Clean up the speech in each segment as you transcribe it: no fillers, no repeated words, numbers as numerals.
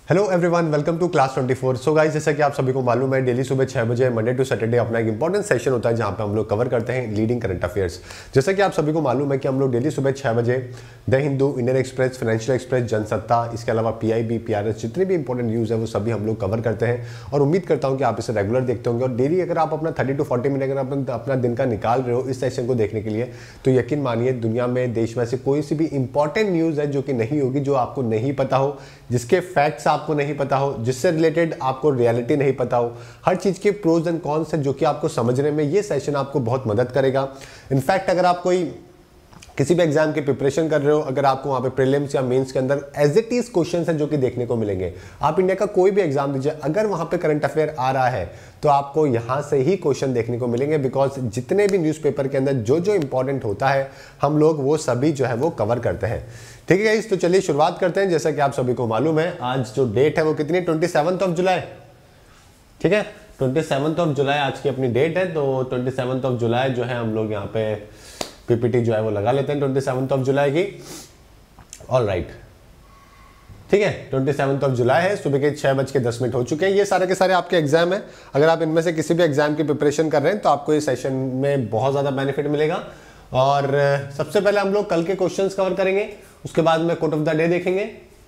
Hello everyone, welcome to class 24। So guys, जैसा कि आप सभी को मालूम है, डेली सुबह 6 बजे मंडे टू सैटरडे अपना एक इंपॉर्टेंट सेशन होता है जहां पे हम लोग कवर करते हैं लीडिंग करंट अफेयर्स। जैसा कि आप सभी को मालूम है कि हम लोग डेली सुबह 6 बजे the Hindu, Indian Express, Financial Express, Jansatta, इसके अलावा पीआईबी, पीआरएस, जितने भी इंपॉर्टेंट न्यूज़ है वो सभी हम लोग कवर करते हैं और उम्मीद करता हूँ कि आप इसे रेगुलर देखते होंगे। और डेली अगर आप अपना 30 to 40 मिनट अगर अपना दिन का निकाल रहे हो इस सेशन को देखने के लिए, तो यकीन मानिए दुनिया में, देश में से कोई सी भी इंपॉर्टेंट न्यूज़ है जो कि नहीं होगी, जो आपको नहीं पता हो, जिसके फैक्ट्स आपको नहीं पता हो, जिससे रिलेटेड आपको रियलिटी नहीं पता हो, हर चीज के प्रोज एंड कॉन्स है जो कि आपको समझने में ये सेशन आपको बहुत मदद करेगा। इनफैक्ट अगर आप कोई किसी भी एग्जाम की प्रिपरेशन कर रहे हो, अगर आपको वहां पे प्रीलिम्स या मेंस के अंदर एज इट इज क्वेश्चंस हैं जो कि देखने को मिलेंगे, आप इंडिया का कोई भी एग्जाम दीजिए, अगर वहां पे करंट अफेयर आ रहा है तो आपको यहां से ही क्वेश्चन देखने को मिलेंगे। बिकॉज जितने भी न्यूज़पेपर के अंदर जो जो इंपॉर्टेंट होता है हम लोग वो सभी जो है वो कवर करते हैं। ठीक है गाइस, तो चलिए शुरुआत करते हैं। जैसा कि आप सभी को मालूम है, आज जो डेट है वो कितनी, 27 जुलाई। ठीक है, 27 जुलाई आज की अपनी डेट है। तो 27 जुलाई जो है हम लोग यहाँ पे पीपीटी जो है वो लगा लेते हैं 27 जुलाई की। ऑल राइट, ठीक है, 27 जुलाई है, सुबह के 6:10 हो चुके हैं। ये सारे के सारे आपके एग्जाम है। अगर आप इनमें से किसी भी एग्जाम की प्रिपरेशन कर रहे हैं तो आपको इस सेशन में बहुत ज़्यादा बेनिफिट मिलेगा। और सबसे पहले हम लोग कल के क्वेश्चंस कवर करेंगे, उसके बाद में कोट ऑफ द डे देखेंगे,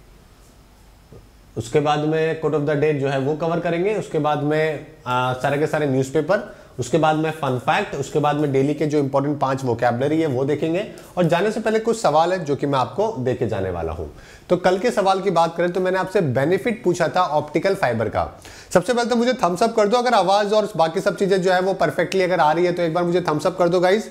उसके बाद में कोट ऑफ द डे जो है वो कवर करेंगे, उसके बाद में सारे के सारे न्यूज़पेपर, उसके बाद में फन फैक्ट, उसके बाद में डेली के जो इंपॉर्टेंट 5 वोकैबुलरी है वो देखेंगे। और जाने से पहले कुछ सवाल है जो कि मैं आपको देके जाने वाला हूं। तो कल के सवाल की बात करें तो मैंने आपसे बेनिफिट पूछा था ऑप्टिकल फाइबर का। सबसे पहले तो मुझे थम्स अप कर दो अगर आवाज और बाकी सब चीजें जो है वो परफेक्टली अगर आ रही है, तो एक बार मुझे थम्स अप कर दो गाइज,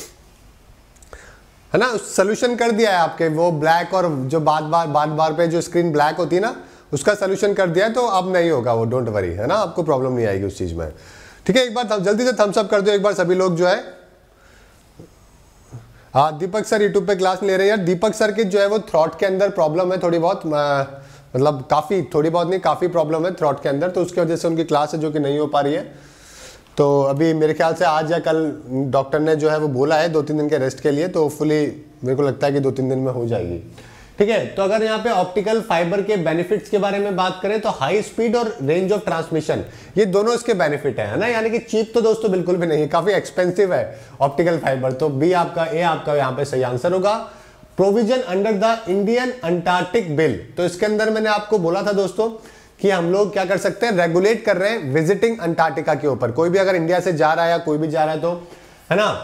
है ना। सोल्यूशन कर दिया है आपके, वो ब्लैक और जो बार बार पे जो स्क्रीन ब्लैक होती है ना, उसका सोल्यूशन कर दिया है, तो अब नहीं होगा वो, डोंट वरी, है ना, आपको प्रॉब्लम नहीं आएगी उस चीज में। ठीक है, एक बार जल्दी से थम्स अप कर दो एक बार सभी लोग जो है। हाँ, दीपक सर यूट्यूब पे क्लास ले रहे हैं यार। दीपक सर की जो है वो थ्रॉट के अंदर प्रॉब्लम है थोड़ी बहुत, मतलब काफी, थोड़ी बहुत नहीं काफी प्रॉब्लम है थ्रॉट के अंदर, तो उसकी वजह से उनकी क्लास है जो कि नहीं हो पा रही है। तो अभी मेरे ख्याल से आज या कल डॉक्टर ने जो है वो बोला है 2-3 दिन के रेस्ट के लिए, तो होपफुली मेरे को लगता है कि 2-3 दिन में हो जाएगी। ठीक है, तो अगर यहाँ पे ऑप्टिकल फाइबर के बेनिफिट्स के बारे में बात करें तो हाई स्पीड और रेंज ऑफ ट्रांसमिशन, ये दोनों इसके बेनिफिट है ना। यानी कि चीप तो दोस्तों बिल्कुल भी नहीं है, काफी एक्सपेंसिव है ऑप्टिकल फाइबर। तो बी आपका, ए आपका यहाँ पे सही आंसर होगा। Provision under the Indian Antarctic bill, तो इसके अंदर मैंने आपको बोला था दोस्तों कि हम लोग क्या कर सकते हैं, रेगुलेट कर रहे हैं विजिटिंग अंटार्कटिका के ऊपर। कोई भी अगर इंडिया से जा रहा है या कोई भी जा रहा है तो, है ना,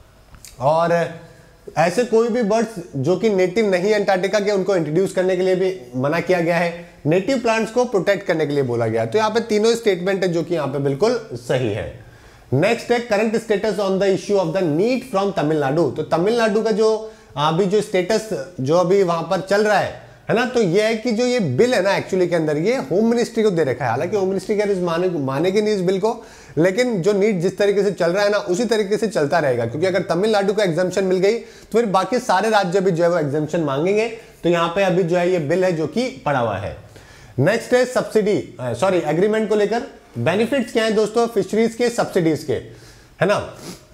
और ऐसे कोई भी बर्ड्स जो कि नेटिव नहीं है अंटार्कटिका के, उनको इंट्रोड्यूस करने के लिए भी मना किया गया है। नेटिव प्लांट्स को प्रोटेक्ट करने के लिए बोला गया है। तो यहाँ पे तीनों स्टेटमेंट है जो कि यहाँ पे बिल्कुल सही है। नेक्स्ट है current status on the issue of the NEET from Tamil Nadu. तो तमिलनाडु का जो अभी जो स्टेटस जो अभी वहां पर चल रहा है ना, तो ये है कि जो ये बिल है ना एक्चुअली के अंदर ये होम मिनिस्ट्री को दे रखा है। हालांकि होम मिनिस्ट्री क्या मानेगी नहीं इस बिल को, लेकिन जो नीट जिस तरीके से चल रहा है ना उसी तरीके से चलता रहेगा। क्योंकि अगर तमिलनाडु को एग्जाम्पशन मिल गई तो फिर बाकी सारे राज्य भी जो है वो एग्जाम्पशन मांगेंगे। तो यहाँ पे अभी जो है ये बिल है जो कि पड़ा हुआ है। नेक्स्ट है सब्सिडी, सॉरी एग्रीमेंट को लेकर बेनिफिट्स क्या है दोस्तों फिशरीज के, सब्सिडीज के, है ना।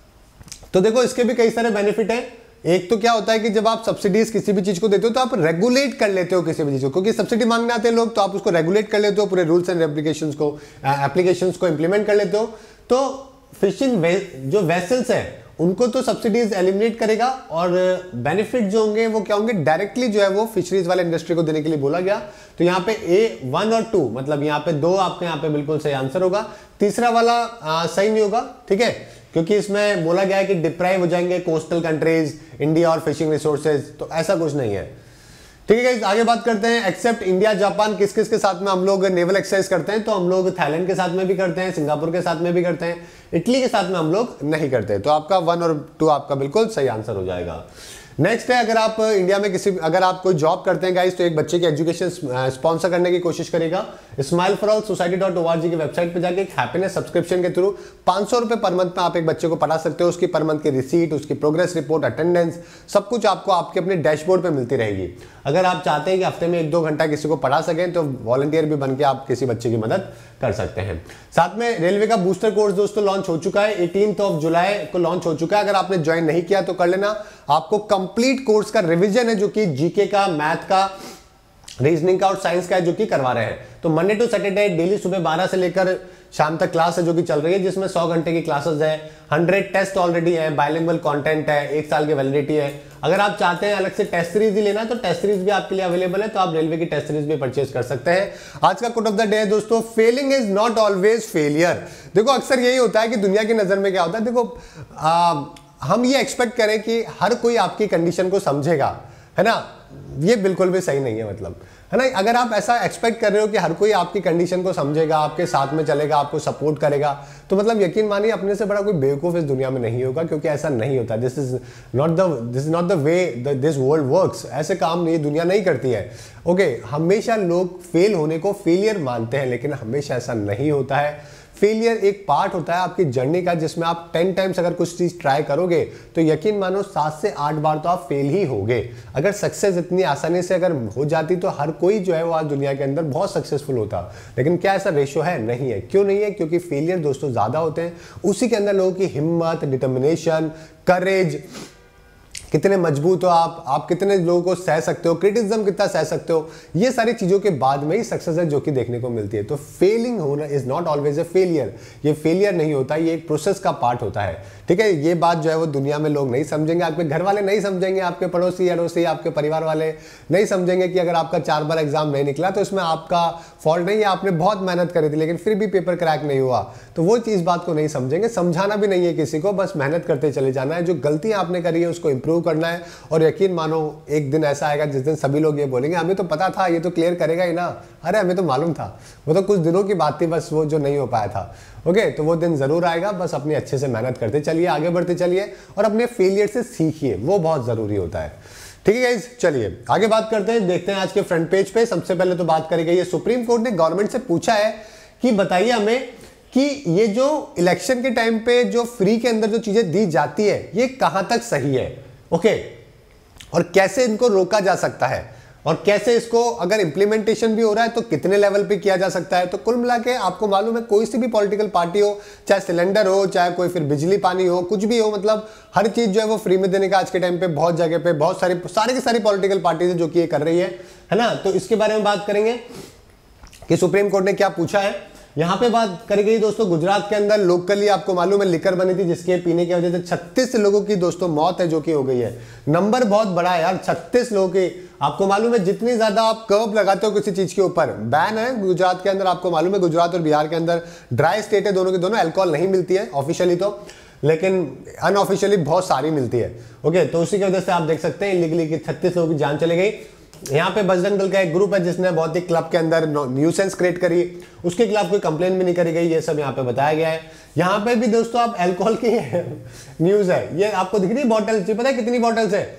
तो देखो इसके भी कई सारे बेनिफिट है। एक तो क्या होता है कि जब आप सब्सिडीज किसी भी चीज को देते हो तो आप रेगुलेट कर लेते हो किसी भी चीज को, क्योंकि सब्सिडी मांगने आते हैं लोग, तो आप उसको रेगुलेट कर लेते हो, पूरे रूल्स एंड एप्लीकेशंस को इंप्लीमेंट कर लेते हो। तो फिशिंग जो वेसल्स है उनको तो सब्सिडीज एलिमिनेट करेगा, और बेनिफिट जो होंगे वो क्या होंगे, डायरेक्टली जो है वो फिशरीज वाले इंडस्ट्री को देने के लिए बोला गया। तो यहाँ पे ए 1 और 2, मतलब यहाँ पे 2 आपके यहाँ पे बिल्कुल सही आंसर होगा। तीसरा वाला सही नहीं होगा, ठीक है, क्योंकि इसमें बोला गया है कि डिप्राइव हो जाएंगे कोस्टल कंट्रीज, इंडिया और फिशिंग रिसोर्सेज, तो ऐसा कुछ नहीं है। ठीक है गाइस, आगे बात करते हैं। एक्सेप्ट इंडिया जापान, किस किस के साथ में हम लोग नेवल एक्सरसाइज करते हैं, तो हम लोग थाईलैंड के साथ में भी करते हैं, सिंगापुर के साथ में भी करते हैं, इटली के साथ में हम लोग नहीं करते। तो आपका 1 और 2 आपका बिल्कुल सही आंसर हो जाएगा। नेक्स्ट है, अगर आप इंडिया में अगर आप कोई जॉब करते हैं गाइस, तो एक बच्चे की एजुकेशन स्पॉन्सर करने की कोशिश करेगा। स्माइल फॉर ऑल सोसाइटी.org की वेबसाइट पे जाके एक हैप्पीनेस सब्सक्रिप्शन के थ्रू 500 रुपए पर मंथ में आप एक बच्चे को पढ़ा सकते हो। उसकी पर मंथ की रिसीट, उसकी प्रोग्रेस रिपोर्ट, अटेंडेंस, सब कुछ आपको आपके अपने डैशबोर्ड पे मिलती रहेगी। अगर आप चाहते हैं कि हफ्ते में 1-2 घंटा किसी को पढ़ा सकें तो वॉलंटियर भी बन के आप किसी बच्चे की मदद कर सकते हैं। साथ में रेलवे का बूस्टर कोर्स दोस्तों लॉन्च हो चुका है, 18 जुलाई को लॉन्च हो चुका है। अगर आपने ज्वाइन नहीं किया तो कर लेना। आपको कंप्लीट कोर्स का रिवीजन है जो कि जीके का, मैथ का, रीजनिंग का और साइंस का है जो कि करवा रहे हैं। तो मंडे टू सैटरडे डेली सुबह 12 से लेकर शाम तक क्लास है जो कि चल रही है, जिसमें 100 घंटे की क्लासेस है, 100 टेस्ट ऑलरेडी है, बाइलिंगुअल कंटेंट है, 1 साल की वैलिडिटी है। अगर आप चाहते हैं अलग से टेस्ट सीरीज ही लेना तो टेस्ट सीरीज भी आपके लिए अवेलेबल है, तो आप रेलवे की टेस्ट सीरीज भी परचेज कर सकते हैं। आज का कोट ऑफ द डे है दोस्तों, failing is not always failure. देखो अक्सर यही होता है कि दुनिया की नजर में क्या होता है, देखो हम ये एक्सपेक्ट करें कि हर कोई आपकी कंडीशन को समझेगा, है ना, ये बिल्कुल भी सही नहीं है, मतलब है ना। अगर आप ऐसा एक्सपेक्ट कर रहे हो कि हर कोई आपकी कंडीशन को समझेगा, आपके साथ में चलेगा, आपको सपोर्ट करेगा, तो मतलब यकीन मानिए अपने से बड़ा कोई बेवकूफ इस दुनिया में नहीं होगा, क्योंकि ऐसा नहीं होता। This is not the way this world works. ऐसे काम नहीं, दुनिया नहीं करती है। ओके, हमेशा लोग फेल होने को फेलियर मानते हैं, लेकिन हमेशा ऐसा नहीं होता है। फेलियर एक पार्ट होता है आपकी जर्नी का, जिसमें आप 10 टाइम्स अगर कुछ चीज ट्राई करोगे तो यकीन मानो 7 से 8 बार तो आप फेल ही होगे। अगर सक्सेस इतनी आसानी से अगर हो जाती तो हर कोई जो है वो आज दुनिया के अंदर बहुत सक्सेसफुल होता, लेकिन क्या ऐसा रेशो है? नहीं है। क्यों नहीं है? क्योंकि फेलियर दोस्तों ज्यादा होते हैं, उसी के अंदर लोगों की हिम्मत, डिटर्मिनेशन, करेज, कितने मजबूत हो आप कितने लोगों को सह सकते हो, क्रिटिसिज्म कितना सह सकते हो, ये सारी चीजों के बाद में ही सक्सेस है जो कि देखने को मिलती है। तो फेलिंग होना is not always a failure. ये फेलियर नहीं होता, ये एक प्रोसेस का पार्ट होता है, ठीक है। ये बात जो है वो दुनिया में लोग नहीं समझेंगे, आपके घर वाले नहीं समझेंगे, आपके पड़ोसी अड़ोसी, आपके परिवार वाले नहीं समझेंगे कि अगर आपका 4 बार एग्जाम नहीं निकला तो इसमें आपका फॉल्ट नहीं है, आपने बहुत मेहनत करी थी लेकिन फिर भी पेपर क्रैक नहीं हुआ, तो वो चीज बात को नहीं समझेंगे। समझाना भी नहीं है किसी को, बस मेहनत करते चले जाना है, जो गलतियां आपने करी है उसको इंप्रूव करना है। और यकीन मानो एक दिन ऐसा आएगा जिस दिन सभी लोग ये बोलेंगे हमें तो पता था ये तो क्लियर करेगा ही ना, अरे हमें तो मालूम था, वो तो कुछ दिनों की बात थी बस, वो जो नहीं हो पाया था। ओके, तो वो दिन जरूर आएगा, बस अपनी अच्छे से मेहनत करते चलिए, आगे बढ़ते चलिए और अपने फेलियर से सीखिए, वो बहुत जरूरी होता है, ठीक है गाइस। चलिए आगे बात करते हैं, देखते हैं आज के फ्रंट पेज पे। सबसे पहले तो बात करी गई है, सुप्रीम कोर्ट ने गवर्नमेंट से पूछा है कि बताइए हमें कि ये जो इलेक्शन के टाइम पे जो फ्री के अंदर जो चीजें दी जाती है ये कहां तक सही है, ओके, और कैसे इनको रोका जा सकता है, और कैसे इसको अगर इंप्लीमेंटेशन भी हो रहा है तो कितने लेवल पे किया जा सकता है। तो कुल मिला के आपको मालूम है कोई सी भी पॉलिटिकल पार्टी हो, चाहे सिलेंडर हो, चाहे कोई फिर बिजली पानी हो, कुछ भी हो, मतलब हर चीज जो है वो फ्री में देने का आज के टाइम पे बहुत जगह पे बहुत सारी की सारी पॉलिटिकल पार्टीज है जो कि ये कर रही है ना। तो इसके बारे में बात करेंगे कि सुप्रीम कोर्ट ने क्या पूछा है। यहां पे बात करी गई दोस्तों, गुजरात के अंदर लोकली आपको मालूम है लिकर बनी थी जिसके पीने की वजह से 36 लोगों की दोस्तों मौत है जो कि हो गई है। नंबर बहुत बड़ा है यार, 36 लोगों की। आपको मालूम है जितनी ज्यादा आप कर्व लगाते हो किसी चीज के ऊपर, बैन है गुजरात के अंदर, आपको मालूम है गुजरात और बिहार के अंदर ड्राई स्टेट है दोनों के दोनों, अल्कोहल नहीं मिलती है ऑफिशियली तो, लेकिन अनऑफिशियली बहुत सारी मिलती है। ओके, तो उसी की वजह से आप देख सकते हैं इलीगली की 36 लोगों की जान चली गई। यहाँ पे बजरंग दल का एक ग्रुप है जिसने बहुत ही क्लब के अंदर न्यूसेंस क्रिएट करी, उसके खिलाफ कोई कंप्लेन भी नहीं करी गई, ये सब यहाँ पे बताया गया है। यहाँ पे भी दोस्तों आप अल्कोहल की न्यूज है, ये आपको दिख रही है बॉटल्स, पता है कितनी बॉटल्स है?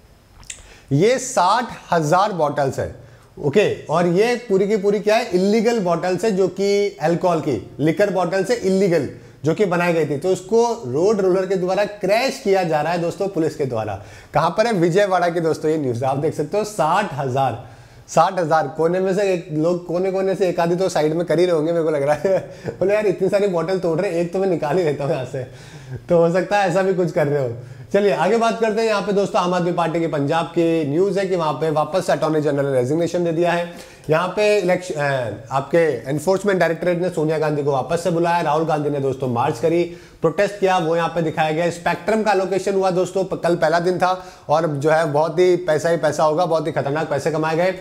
ये 60,000 बॉटल्स है, ओके, और ये पूरी की पूरी क्या है, इलीगल बॉटल्स है जो कि अल्कोहल की लिकर बॉटल्स है इलीगल जो कि बनाई गई थी। तो उसको रोड रोलर के द्वारा क्रैश किया जा रहा है दोस्तों पुलिस के द्वारा। कहां पर है? विजयवाड़ा की दोस्तों ये न्यूज आप देख सकते हो। 60,000 कोने में से एक लोग कोने से एक आधी तो साइड में कर ही रहे होंगे मेरे को लग रहा है बोले यार इतनी सारी बोतल तोड़ रहे, एक तो मैं निकाल ही लेता हूँ यहाँ से, तो हो सकता है ऐसा भी कुछ कर रहे हो। चलिए आगे बात करते हैं। यहाँ पे दोस्तों आम आदमी पार्टी के पंजाब की न्यूज है कि वहां पे वापस से अटॉर्नी जनरल ने रेजिग्नेशन दे दिया है। यहाँ पे आपके एनफोर्समेंट डायरेक्टरेट ने सोनिया गांधी को वापस से बुलाया, राहुल गांधी ने दोस्तों मार्च करी, प्रोटेस्ट किया, वो यहाँ पे दिखाया गया। स्पेक्ट्रम का एलोकेशन हुआ दोस्तों, कल पहला दिन था और जो है बहुत ही पैसा होगा, बहुत ही खतरनाक पैसे कमाए गए।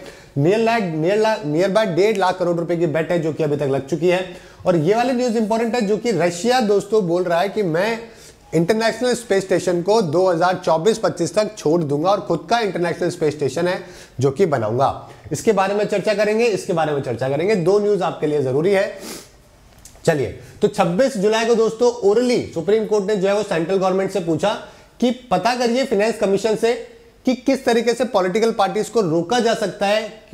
नियर बाय 1.5 लाख करोड़ रुपए की बेट है जो कि अभी तक लग चुकी है। और ये वाली न्यूज इंपॉर्टेंट है जो कि रशिया दोस्तों बोल रहा है कि मैं इंटरनेशनल स्पेस स्टेशन को 2024-25 तक छोड़ दूंगा और खुद का इंटरनेशनल स्पेस स्टेशन है जो कि बनाऊंगा। इसके बारे में चर्चा करेंगे। 2 न्यूज आपके लिए जरूरी है। चलिए, तो 26 जुलाई को दोस्तों ओरली सुप्रीम कोर्ट ने जो है वो सेंट्रल गवर्नमेंट से पूछा कि पता करिए फाइनेंस कमीशन से कि किस तरीके से पॉलिटिकल पार्टीज को रोका जा सकता है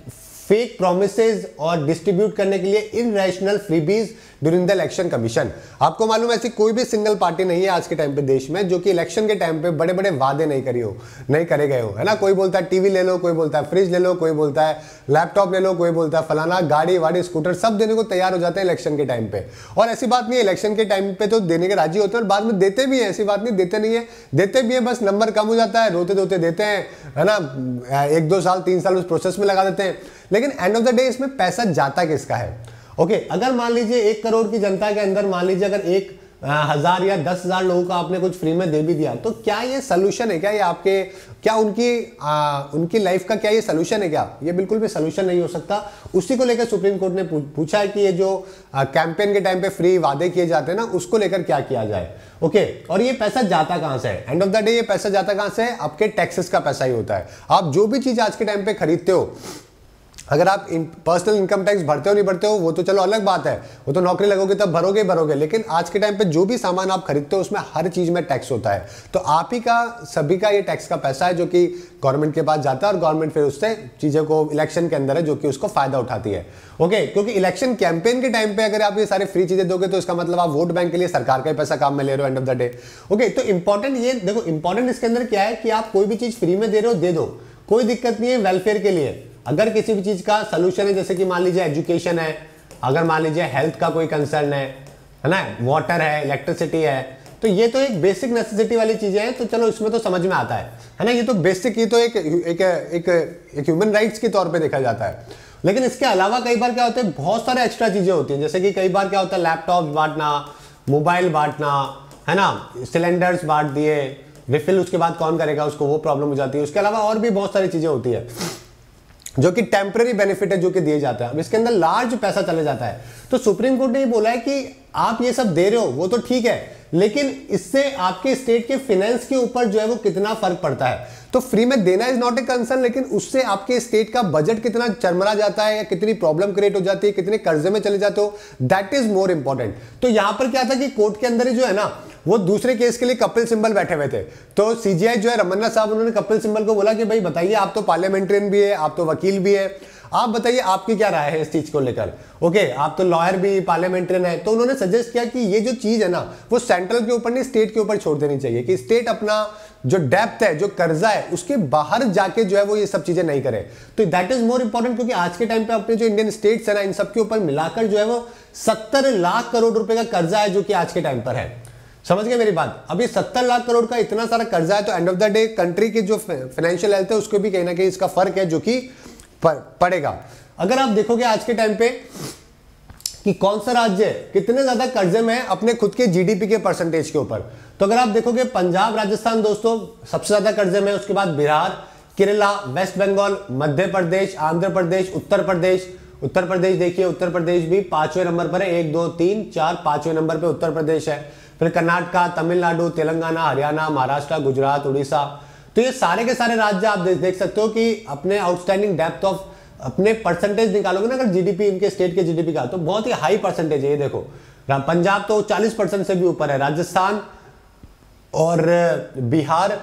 फेक प्रोमिसेस और डिस्ट्रीब्यूट करने के लिए irrational freebies during the election commission. आपको मालूम है ऐसी कोई भी सिंगल पार्टी नहीं है आज के टाइम पे देश में जो कि इलेक्शन के टाइम पे बड़े बड़े वादे नहीं करे गए हो, है ना। कोई बोलता है टीवी ले लो, कोई बोलता है फ्रिज ले लो, कोई बोलता है लैपटॉप ले लो, कोई बोलता है फलाना गाड़ी वाड़ी स्कूटर, सब देने को तैयार हो जाते हैं इलेक्शन के टाइम पे। और ऐसी बात नहीं है, इलेक्शन के टाइम पे तो देने के राजी होते हैं और बाद में देते भी है, ऐसी बात नहीं देते नहीं है, देते भी है, बस नंबर कम हो जाता है, रोते धोते देते हैं, है ना। 1-2 साल 3 साल उस प्रोसेस में लगा देते हैं, लेकिन एंड ऑफ द डे इसमें पैसा जाता किसका है? ओके, अगर मान लीजिए 1 करोड़ की जनता के अंदर मान लीजिए अगर 1,000 या 10,000 लोगों को आपने कुछ फ्री में दे भी दिया, तो क्या ये सोल्यूशन है? क्या ये आपके क्या उनकी लाइफ का क्या ये सोल्यूशन है? क्या ये बिल्कुल भी सोल्यूशन नहीं हो सकता। उसी को लेकर सुप्रीम कोर्ट ने पूछा है कि ये जो कैंपेन के टाइम पे फ्री वादे किए जाते हैं ना, उसको लेकर क्या किया जाए। ओके, और ये पैसा जाता कहां से है? एंड ऑफ द डे ये पैसा जाता कहां से है? आपके टैक्सेस का पैसा ही होता है। आप जो भी चीज आज के टाइम पे खरीदते हो, अगर आप पर्सनल इनकम टैक्स भरते हो नहीं भरते हो वो तो चलो अलग बात है, वो तो नौकरी लगोगे तब भरोगे, लेकिन आज के टाइम पे जो भी सामान आप खरीदते हो उसमें हर चीज में टैक्स होता है। तो आप ही का सभी का ये टैक्स का पैसा है जो कि गवर्नमेंट के पास जाता है और गवर्नमेंट फिर उससे चीजों को इलेक्शन के अंदर है जो कि उसको फायदा उठाती है। ओके, क्योंकि इलेक्शन कैंपेन के टाइम पे अगर आप ये सारे फ्री चीजें दोगे तो इसका मतलब आप वोट बैंक के लिए सरकार का ही पैसा काम में ले रहे हो end of the day. Okay, तो इंपॉर्टेंट ये देखो, इंपॉर्टेंट इसके अंदर क्या है कि आप कोई भी चीज फ्री में दे रहे हो दे दो, कोई दिक्कत नहीं है वेलफेयर के लिए। अगर किसी भी चीज का सोल्यूशन है, जैसे कि मान लीजिए एजुकेशन है, अगर मान लीजिए हेल्थ का कोई कंसर्न है ना, वाटर है, इलेक्ट्रिसिटी है, तो ये तो एक बेसिक नेसेसिटी वाली चीजें हैं, तो चलो इसमें तो समझ में आता है ना। ये तो बेसिक, ये तो एक ह्यूमन राइट्स के तौर पे देखा जाता है। लेकिन इसके अलावा कई बार क्या होता है, बहुत सारे एक्स्ट्रा चीजें होती हैं, जैसे कि कई बार क्या होता है लैपटॉप बांटना, मोबाइल बांटना, है ना, सिलेंडर्स बांट दिए, रिफिल उसके बाद कौन करेगा उसको, वो प्रॉब्लम हो जाती है। उसके अलावा और भी बहुत सारी चीजें होती है जो कि टेम्पररी बेनिफिट है जो कि दिए जाते हैं। अब इसके अंदर लार्ज पैसा चले जाता है। तो सुप्रीम कोर्ट ने ये बोला है कि आप ये सब दे रहे हो वो तो ठीक है, लेकिन इससे आपके स्टेट के फाइनेंस के ऊपर जो है वो कितना फर्क पड़ता है। तो फ्री में देना इज नॉट ए कंसर्न, लेकिन उससे आपके स्टेट का बजट कितना चरमरा जाता है या कितनी प्रॉब्लम क्रिएट हो जाती है, कितने कर्जे में चले जाते हो, दैट इज मोर इंपॉर्टेंट। तो यहां पर क्या था कि कोर्ट के अंदर ही जो है ना, वो दूसरे केस के लिए कपिल सिंबल बैठे हुए थे। तो सीजीआई जो है रमन्ना साहब, उन्होंने कपिल सिंबल को बोला कि भाई बताइए, आप तो पार्लियामेंट्रियन भी है, आप तो वकील भी है, आप बताइए आपकी क्या राय है इस चीज को लेकर। ओके, आप तो लॉयर भी पार्लियामेंट्रियन है। तो उन्होंने सजेस्ट किया कि ये जो चीज है ना, वो सेंट्रल के ऊपर नहीं स्टेट के ऊपर छोड़ देनी चाहिए, कि स्टेट अपना जो डेप्थ है, जो कर्जा है, उसके बाहर जाके जो है वो ये सब चीजें नहीं करे। तो दैट इज मोर इंपॉर्टेंट, क्योंकि आज के टाइम पे अपने जो इंडियन स्टेट्स है ना, इन सब के ऊपर मिलाकर जो है वो 70 लाख करोड़ रुपए का कर्जा है जो कि आज के टाइम पर है। समझ गए मेरी बात? अभी 70 लाख करोड़ का इतना सारा कर्जा है, तो end of the day country की जो फाइनेंशियल हेल्थ है उसको भी कहीं ना कहीं इसका फर्क है जो कि पड़ेगा। अगर आप देखोगे आज के टाइम पे कि कौन सा राज्य कितने ज्यादा कर्जे में है अपने खुद के जीडीपी के परसेंटेज के ऊपर, तो अगर आप देखोगे पंजाब, राजस्थान दोस्तों सबसे ज्यादा कर्जे में, उसके बाद बिहार, केरला, वेस्ट बंगाल, मध्य प्रदेश, आंध्र प्रदेश, उत्तर प्रदेश। उत्तर प्रदेश देखिए, उत्तर प्रदेश भी 5वें नंबर पर है, 1 2 3 4 5वें नंबर पे उत्तर प्रदेश है। फिर कर्नाटका, तमिलनाडु, तेलंगाना, हरियाणा, महाराष्ट्र, गुजरात, उड़ीसा। तो ये सारे के सारे राज्य आप देख सकते हो कि अपने आउटस्टैंडिंग डेप्थ ऑफ अपने परसेंटेज निकालोगे ना अगर जीडीपी, इनके स्टेट के जीडीपी का, तो बहुत ही हाई परसेंटेज है। ये देखो पंजाब तो 40% से भी ऊपर है, राजस्थान और बिहार,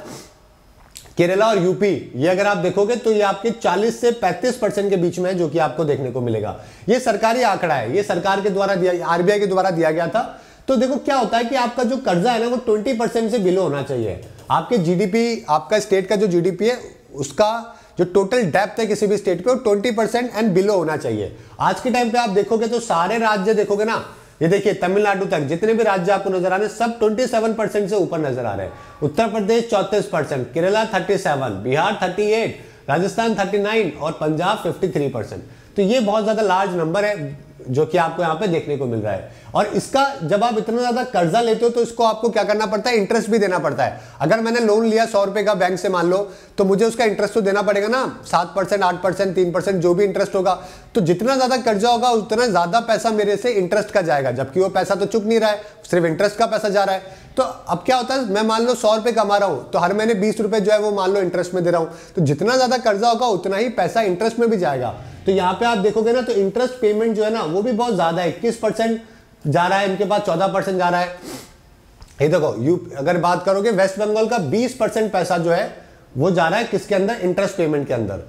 केरला और यूपी, ये अगर आप देखोगे तो ये आपके 40 से 35% के बीच में है जो कि आपको देखने को मिलेगा। ये सरकारी आंकड़ा है, ये सरकार के द्वारा दिया, आरबीआई के द्वारा दिया गया था। तो देखो क्या होता है कि आपका जो कर्जा है ना वो 20% से बिलो होना चाहिए। आपके जीडीपी, आपका स्टेट का जो जीडीपी है उसका जो टोटल डेप्थ है किसी भी स्टेट पे वो 20% एंड बिलो होना चाहिए। आज के टाइम पे आप देखोगे तो सारे राज्य देखोगे ना, ये देखिए तमिलनाडु तक जितने भी राज्य आपको नजर आ रहे हैं सब 27% से ऊपर नजर आ रहे हैं। उत्तर प्रदेश 34%, केरला 37%, बिहार 38%, राजस्थान 39% और पंजाब 53%। तो ये बहुत ज्यादा लार्ज नंबर है जो कि आपको यहाँ पे देखने को मिल रहा है। और इसका जब आप इतना ज्यादा कर्जा लेते हो तो इसको आपको क्या करना पड़ता है, इंटरेस्ट भी देना पड़ता है। अगर मैंने लोन लिया 100 रुपए का बैंक से मान लो, तो मुझे उसका इंटरेस्ट तो देना पड़ेगा ना, 7%, 8%, 3% जो भी इंटरेस्ट होगा। तो जितना ज्यादा कर्जा होगा उतना ज्यादा पैसा मेरे से इंटरेस्ट का जाएगा, जबकि वो पैसा तो चुक नहीं रहा है, सिर्फ इंटरेस्ट का पैसा जा रहा है। तो अब क्या होता है, मैं मान लो 100 रुपए कमा रहा हूं तो हर महीने 20 रुपए जो है वो मान लो इंटरेस्ट में दे रहा हूं, तो जितना ज्यादा कर्जा होगा उतना ही पैसा इंटरेस्ट में भी जाएगा। तो यहाँ पे आप देखोगे ना तो इंटरेस्ट पेमेंट जो है ना वो भी बहुत ज्यादा है, 21% जा रहा है, इनके पास 14% जा रहा है। ये देखो अगर बात करोगे वेस्ट बंगाल का 20% पैसा जो है वो जा रहा है किसके अंदर, इंटरेस्ट पेमेंट के अंदर।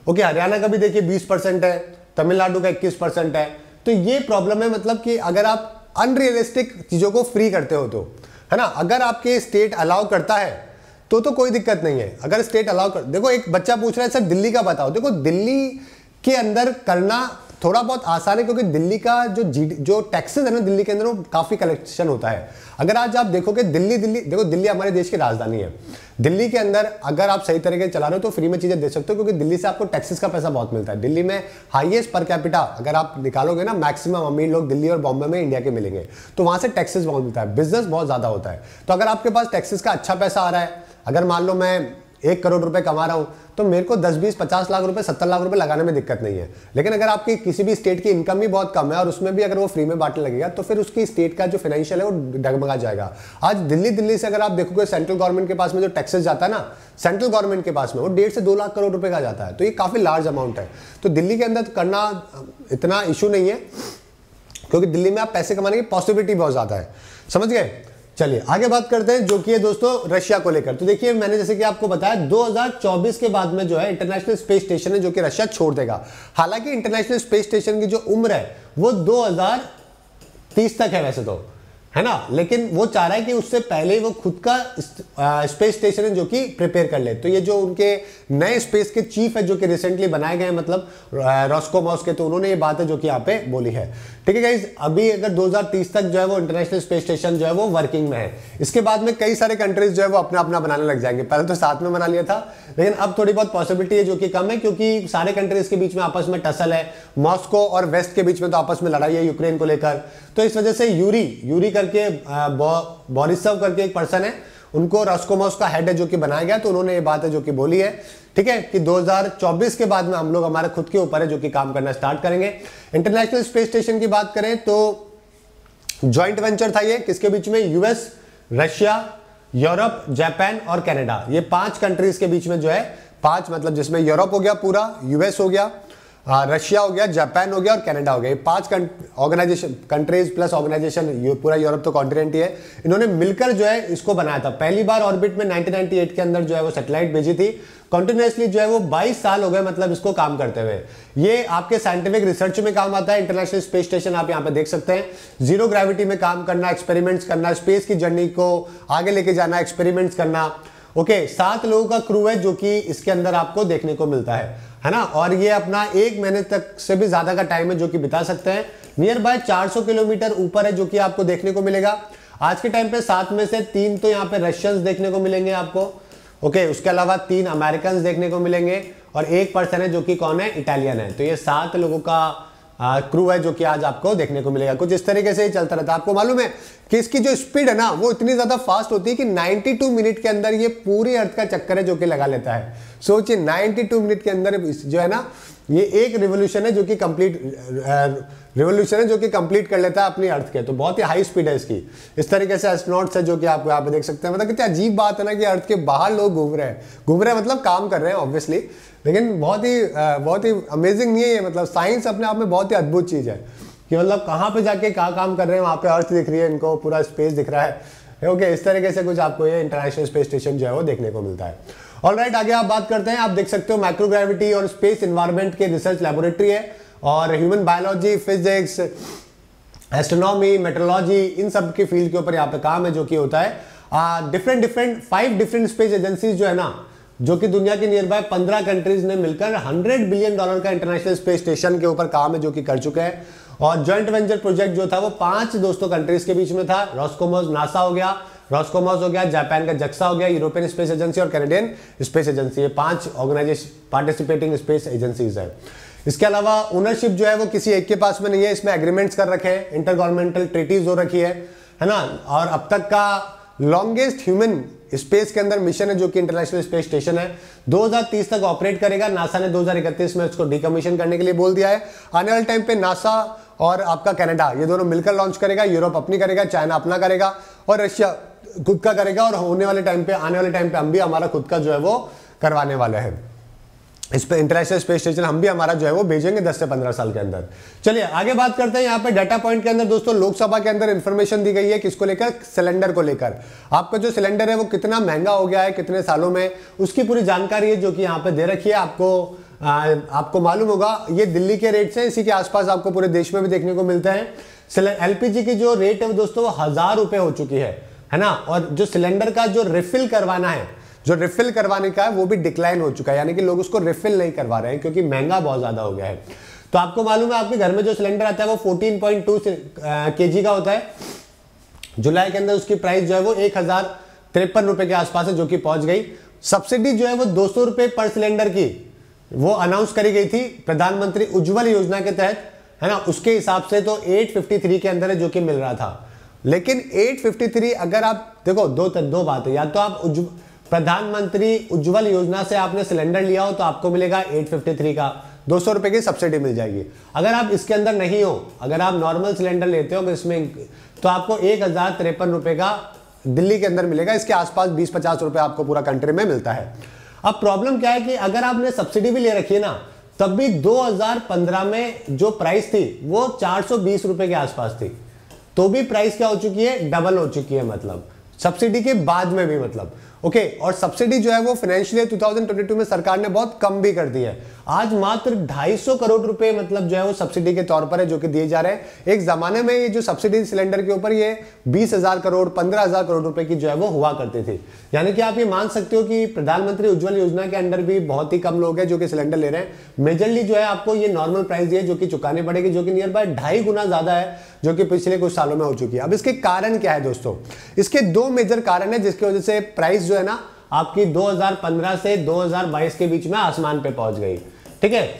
ओके, हरियाणा का भी देखिए 20% है, तमिलनाडु का 21% है। तो ये प्रॉब्लम है, मतलब कि अगर आप अनरियलिस्टिक चीजों को फ्री करते हो तो, है ना, अगर आपके स्टेट अलाउ करता है तो कोई दिक्कत नहीं है। अगर स्टेट अलाउ कर, देखो एक बच्चा पूछ रहा है सर दिल्ली का बताओ, देखो दिल्ली के अंदर करना थोड़ा बहुत आसान है, क्योंकि दिल्ली का जो टैक्सेस है ना दिल्ली के अंदर, वो काफी कलेक्शन होता है। अगर आज आप देखोगे देखो दिल्ली हमारे देश की राजधानी है। दिल्ली के अंदर अगर आप सही तरीके से चला रहे हो तो फ्री में चीजें दे सकते हो, क्योंकि दिल्ली से आपको टैक्सेस का पैसा बहुत मिलता है। दिल्ली में हाईएस्ट पर कैपिटा अगर आप निकालोगे ना, मैक्सिमम अमीर लोग दिल्ली और बॉम्बे में इंडिया के मिलेंगे, तो वहां से टैक्सेस बहुत मिलता है, बिजनेस बहुत ज्यादा होता है। तो अगर आपके पास टैक्सेस का अच्छा पैसा आ रहा है, अगर मान लो मैं 1 करोड़ रुपए कमा रहा हूं, तो मेरे को 10, 20, 50 लाख रुपए, 70 लाख रुपए लगाने में दिक्कत नहीं है। लेकिन अगर आपकी किसी भी स्टेट की इनकम ही बहुत कम है और उसमें भी अगर वो फ्री में बांटने लगेगा, तो फिर उसकी स्टेट का जो फाइनेंशियल है वो डगमगा जाएगा। आज दिल्ली से अगर आप देखोगे सेंट्रल गवर्नमेंट के पास में जो टैक्सेस जाता है ना, सेंट्रल गवर्नमेंट के पास में वो 1.5 से 2 लाख करोड़ रुपए का जाता है। तो ये काफी लार्ज अमाउंट है। तो दिल्ली के अंदर करना इतना इशू नहीं है, क्योंकि दिल्ली में आप पैसे कमाने की पॉसिबिलिटी बहुत ज्यादा है। समझ गए? चलिए आगे बात करते हैं, जो कि है दोस्तों रशिया को लेकर। तो देखिए मैंने जैसे कि आपको बताया 2024 के बाद में जो है इंटरनेशनल स्पेस स्टेशन है जो कि रशिया छोड़ देगा। हालांकि इंटरनेशनल स्पेस स्टेशन की जो उम्र है वो 2030 तक है वैसे तो, है ना, लेकिन वो चाह रहा है कि उससे पहले ही वो खुद का स्पेस स्टेशन है जो कि प्रिपेयर कर ले। तो ये जो उनके नए स्पेस के चीफ है जो कि रिसेंटली बनाए गए, मतलब रॉस्कोमॉस के, तो उन्होंने ये बात है जो कि यहाँ पे बोली है। ठीक है गाइस, अभी अगर 2030 तक जो है वो इंटरनेशनल स्पेस स्टेशन जो है वो वर्किंग में है। इसके बाद में कई सारे कंट्रीज जो है वो अपना अपना बनाने लग जाएंगे। पहले तो साथ में बना लिया था, लेकिन अब थोड़ी बहुत पॉसिबिलिटी है जो कि कम है, क्योंकि सारे कंट्रीज के बीच में आपस में टसल है। मॉस्को और वेस्ट के बीच में तो आपस में लड़ाई है यूक्रेन को लेकर। तो इस वजह से यूरी करके बोरिसव करके एक पर्सन है, उनको रॉस्कोमॉस का हेड है जो कि बनाया गया। तो उन्होंने ये बात है जो कि बोली है, ठीक है, कि 2024 के बाद में हम लोग हमारे खुद के ऊपर है जो कि काम करना स्टार्ट करेंगे। इंटरनेशनल स्पेस स्टेशन की बात करें तो जॉइंट वेंचर था ये, किसके बीच में? यूएस, रशिया, यूरोप, जापान और कनाडा। ये 5 कंट्रीज के बीच में जो है 5, मतलब जिसमें यूरोप हो गया पूरा, यूएस हो गया, रशिया हो गया, जापान हो गया और कनाडा हो गया। ये 5 ऑर्गेनाइजेशन, कंट्रीज प्लस ऑर्गेनाइजेशन, पूरा यूरोप तो कॉन्टिनेंट ही है, इन्होंने मिलकर जो है इसको बनाया था। पहली बार ऑर्बिट में 1998 के अंदर जो है वो सैटेलाइट भेजी थी। कंटिन्यूसली जो है वो 22 साल हो गए, मतलब इसको काम करते हुए। ये आपके साइंटिफिक रिसर्च में काम आता है। इंटरनेशनल स्पेस स्टेशन आप यहाँ पे देख सकते हैं, जीरो ग्रेविटी में काम करना, एक्सपेरिमेंट्स करना, स्पेस की जर्नी को आगे लेके जाना, एक्सपेरिमेंट्स करना। ओके, 7 लोगों का क्रू है जो कि इसके अंदर आपको देखने को मिलता है ना। और ये अपना 1 महीने तक से भी ज्यादा का टाइम है जो कि बिता सकते हैं। नियर बाय 400 किलोमीटर ऊपर है जो कि आपको देखने को मिलेगा। आज के टाइम पे 7 में से 3 तो यहाँ पे रशियंस देखने को मिलेंगे आपको। ओके, उसके अलावा 3 अमेरिकन देखने को मिलेंगे और 1 पर्सन है जो कि कौन है? इटालियन है। तो ये 7 लोगों का क्रू है जो कि आज आपको देखने को मिलेगा। कुछ इस तरीके से ही चलता रहता है। आपको मालूम है कि इसकी जो स्पीड है ना वो इतनी ज्यादा फास्ट होती है कि 92 मिनट के अंदर ये पूरी अर्थ का चक्कर है जो कि लगा लेता है। सोचिए 92 मिनट के अंदर जो है ना, ये एक रिवोल्यूशन है जो कि कंप्लीट कर लेता है अपनी अर्थ के। तो बहुत ही हाई स्पीड है इसकी। इस तरीके से एस्ट्रोनॉट्स है जो कि आपको यहाँ पे देख सकते हैं। मतलब कितनी अजीब बात है ना कि अर्थ के बाहर लोग घूम रहे हैं मतलब काम कर रहे हैं ऑब्वियसली, लेकिन बहुत ही अमेजिंग नहीं है ये। मतलब साइंस अपने आप में बहुत ही अद्भुत चीज है कि मतलब कहाँ पे जाके क्या काम कर रहे हैं, वहाँ पे अर्थ दिख रही है इनको, पूरा स्पेस दिख रहा है। ओके, इस तरीके से कुछ आपको ये इंटरनेशनल स्पेस स्टेशन जो है वो देखने को मिलता है। ऑलराइट, आगे आप बात करते हैं। आप देख सकते हो माइक्रोग्रेविटी और स्पेस एनवायरनमेंट के रिसर्च लैबोरेटरी है, और human biology, physics, astronomy, metrology, इन सब के फील्ड के ऊपर यहाँ पे काम है जो कि होता है। 5 डिफरेंट स्पेस एजेंसीज जो है ना, जो कि दुनिया के नियर बाय 15 कंट्रीज ने मिलकर $100 बिलियन का इंटरनेशनल स्पेस स्टेशन के ऊपर काम है जो कि कर चुके हैं। और जॉइंट वेंचर प्रोजेक्ट जो था वो 5 दोस्तों कंट्रीज के बीच में था। रॉस्कोमॉस, नासा हो गया, रॉस्कोमॉस हो गया, जापान का जक्सा हो गया, यूरोपियन स्पेस एजेंसी और कैनेडियन स्पेस एजेंसी। ये 5 ऑर्गेनाइजेशन पार्टिसिपेटिंग स्पेस एजेंसीज है। इसके अलावा ओनरशिप जो है वो किसी एक के पास में नहीं है। इसमें एग्रीमेंट्स कर रखे हैं, इंटर गवर्नमेंटल ट्रीटीज हो रखी है ना। और अब तक का लॉन्गेस्ट ह्यूमन स्पेस के अंदर मिशन है जो कि इंटरनेशनल स्पेस स्टेशन है। 2030 तक ऑपरेट करेगा। नासा ने 2031 में उसको डिकमीशन करने के लिए बोल दिया है। आने वाले टाइम पे नासा और आपका कनाडा ये दोनों मिलकर लॉन्च करेगा। यूरोप अपनी करेगा, चाइना अपना करेगा और रशिया खुद का करेगा। और आने वाले टाइम पे हम भी हमारा खुद का जो है वो करवाने वाले हैं। इस पे इंटरनेशनल स्पेस स्टेशन हम भी हमारा जो है वो भेजेंगे 10 से 15 साल के अंदर। चलिए आगे बात करते हैं। यहाँ पे डाटा पॉइंट के अंदर दोस्तों लोकसभा के अंदर इंफॉर्मेशन दी गई है, किसको लेकर? सिलेंडर को लेकर। आपका जो सिलेंडर है वो कितना महंगा हो गया है कितने सालों में, उसकी पूरी जानकारी है जो कि यहाँ पे दे रखी है। आपको आपको मालूम होगा ये दिल्ली के रेट से, इसी के आसपास आपको पूरे देश में भी देखने को मिलता है। एलपीजी की जो रेट है दोस्तों वो 1000 रुपए हो चुकी है ना। और जो सिलेंडर का जो रिफिल करवाना है, जो रिफिल करवाने का है वो भी डिक्लाइन हो चुका है, यानी कि लोग उसको रिफिल नहीं करवा रहे हैं क्योंकि महंगा बहुत ज्यादा हो गया है। तो आपको मालूम है आपके घर में जो सिलेंडर आता है वो 14.2 kg का होता है। जुलाई के अंदर उसकी प्राइस जो है वो 1053 रुपए के आसपास है, जो कि पहुंच गई। सब्सिडी जो है वो 200 रुपए पर सिलेंडर की वो अनाउंस करी गई थी प्रधानमंत्री उज्जवल योजना के तहत, है ना। उसके हिसाब से तो 853 के अंदर है जो कि मिल रहा था। लेकिन 853 अगर आप देखो, दो बात है, या तो आप प्रधानमंत्री उज्जवल योजना से आपने सिलेंडर लिया हो तो आपको मिलेगा 853 का 200 रुपए की सब्सिडी मिल जाएगी। अगर आप इसके अंदर नहीं हो, अगर आप नॉर्मल सिलेंडर लेते हो इसमें, तो आपको 1053 रुपए का दिल्ली के अंदर मिलेगा। इसके आसपास 20-50 रुपए आपको पूरा कंट्री में मिलता है। अब प्रॉब्लम क्या है कि अगर आपने सब्सिडी भी ले रखी है ना, तब भी 2015 में जो प्राइस थी वो 420 रुपए के आसपास थी, तो भी प्राइस क्या हो चुकी है, डबल हो चुकी है, मतलब सब्सिडी के बाद में भी, मतलब ओके। और सब्सिडी जो है वो फाइनेंशियल 2022 में सरकार ने बहुत कम भी कर दी है। आज मात्र 250 करोड़ रुपए मतलब जो है वो सब्सिडी के तौर पर है जो कि दिए जा रहे हैं। एक जमाने में ये जो सब्सिडी सिलेंडर के ऊपर ये 20,000 करोड़ 15,000 करोड़ रुपए की जो है वो हुआ करती थी। यानी कि आप ये मान सकते हो कि प्रधानमंत्री उज्जवल योजना के अंडर भी बहुत ही कम लोग हैं जो कि सिलेंडर ले रहे हैं। मेजरली जो है आपको ये नॉर्मल प्राइस है जो कि चुकानी पड़ेगी, जो कि नियर बाय 2.5 गुना ज्यादा है जो कि पिछले कुछ सालों में हो चुकी है। अब इसके कारण क्या है दोस्तों, इसके 2 मेजर कारण है जिसकी वजह से प्राइस जो है ना आपकी 2015 से 2022 के बीच में आसमान पे पहुंच गई, ठीक है।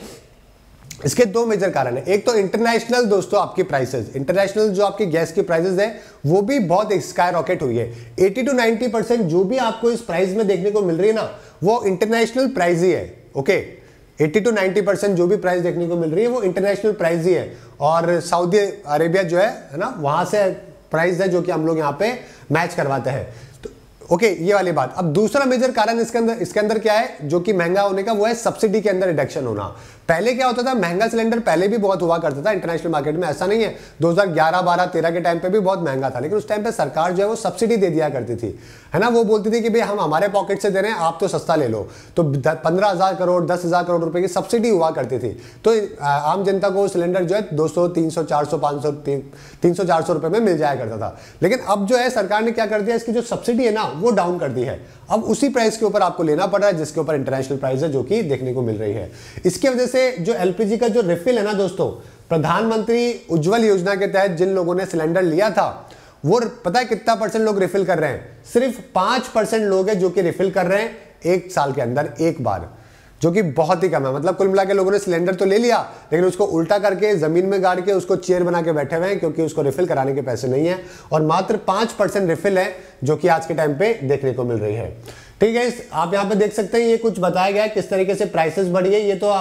इसके 2 मेजर कारण है। एक तो इंटरनेशनल दोस्तों आपकी प्राइसेस, इंटरनेशनल जो आपकी गैस की प्राइसेस है वो भी बहुत स्काई रॉकेट हुई है। 80 to 90% जो भी आपको इस प्राइस में देखने को मिल रही है ना वो इंटरनेशनल प्राइस ही है, ओके। 80 to 90% जो भी प्राइस देखने को मिल रही है वो इंटरनेशनल प्राइस ही है। और सऊदी अरेबिया जो है ना, वहां से प्राइस है जो कि हम लोग यहाँ पे मैच करवाते हैं। ओके, ये वाली बात। अब दूसरा मेजर कारण इसके अंदर क्या है जो कि महंगा होने का, वो है सब्सिडी के अंदर रिडक्शन होना। पहले क्या होता था, महंगा सिलेंडर पहले भी बहुत हुआ करता था इंटरनेशनल मार्केट में, ऐसा नहीं है। 2011, 12, 13 के टाइम पे भी बहुत महंगा था, लेकिन उस टाइम पे सरकार जो है वो सब्सिडी दे दिया करती थी, है ना। वो बोलती थी कि भाई हम हमारे पॉकेट से दे रहे हैं, आप तो सस्ता ले लो। तो 15,000 करोड़ 10,000 करोड़ रुपए की सब्सिडी हुआ करती थी। तो आम जनता को सिलेंडर जो है 200, 300, 400, 500, 300, 400 रुपए में मिल जाया करता था। लेकिन अब जो है सरकार ने क्या कर दिया, इसकी जो सब्सिडी है ना वो डाउन कर दी है। अब उसी प्राइस के ऊपर आपको लेना पड़ रहा है जिसके ऊपर इंटरनेशनल प्राइस है जो कि देखने को मिल रही है। इसकी वजह से जो एलपीजी का जो रिफिल है ना दोस्तों, प्रधानमंत्री उज्जवल योजना के तहत जिन लोगों ने सिलेंडर लिया था वो पता है कितना परसेंट लोग रिफिल कर रहे हैं, सिर्फ 5% लोग हैं जो कि रिफिल कर रहे हैं 1 साल के अंदर एक बार, जो कि बहुत ही कम है। मतलब कुल मिला के लोगों ने सिलेंडर तो ले लिया लेकिन उसको उल्टा करके जमीन में गाड़ के उसको चेयर बना के बैठे हुए हैं क्योंकि उसको रिफिल कराने के पैसे नहीं है। और मात्र 5% रिफिल है जो कि आज के टाइम पे देखने को मिल रही है, ठीक है। आप यहाँ पे देख सकते हैं ये कुछ बताया गया है किस तरीके से प्राइसेस बढ़ी है। ये तो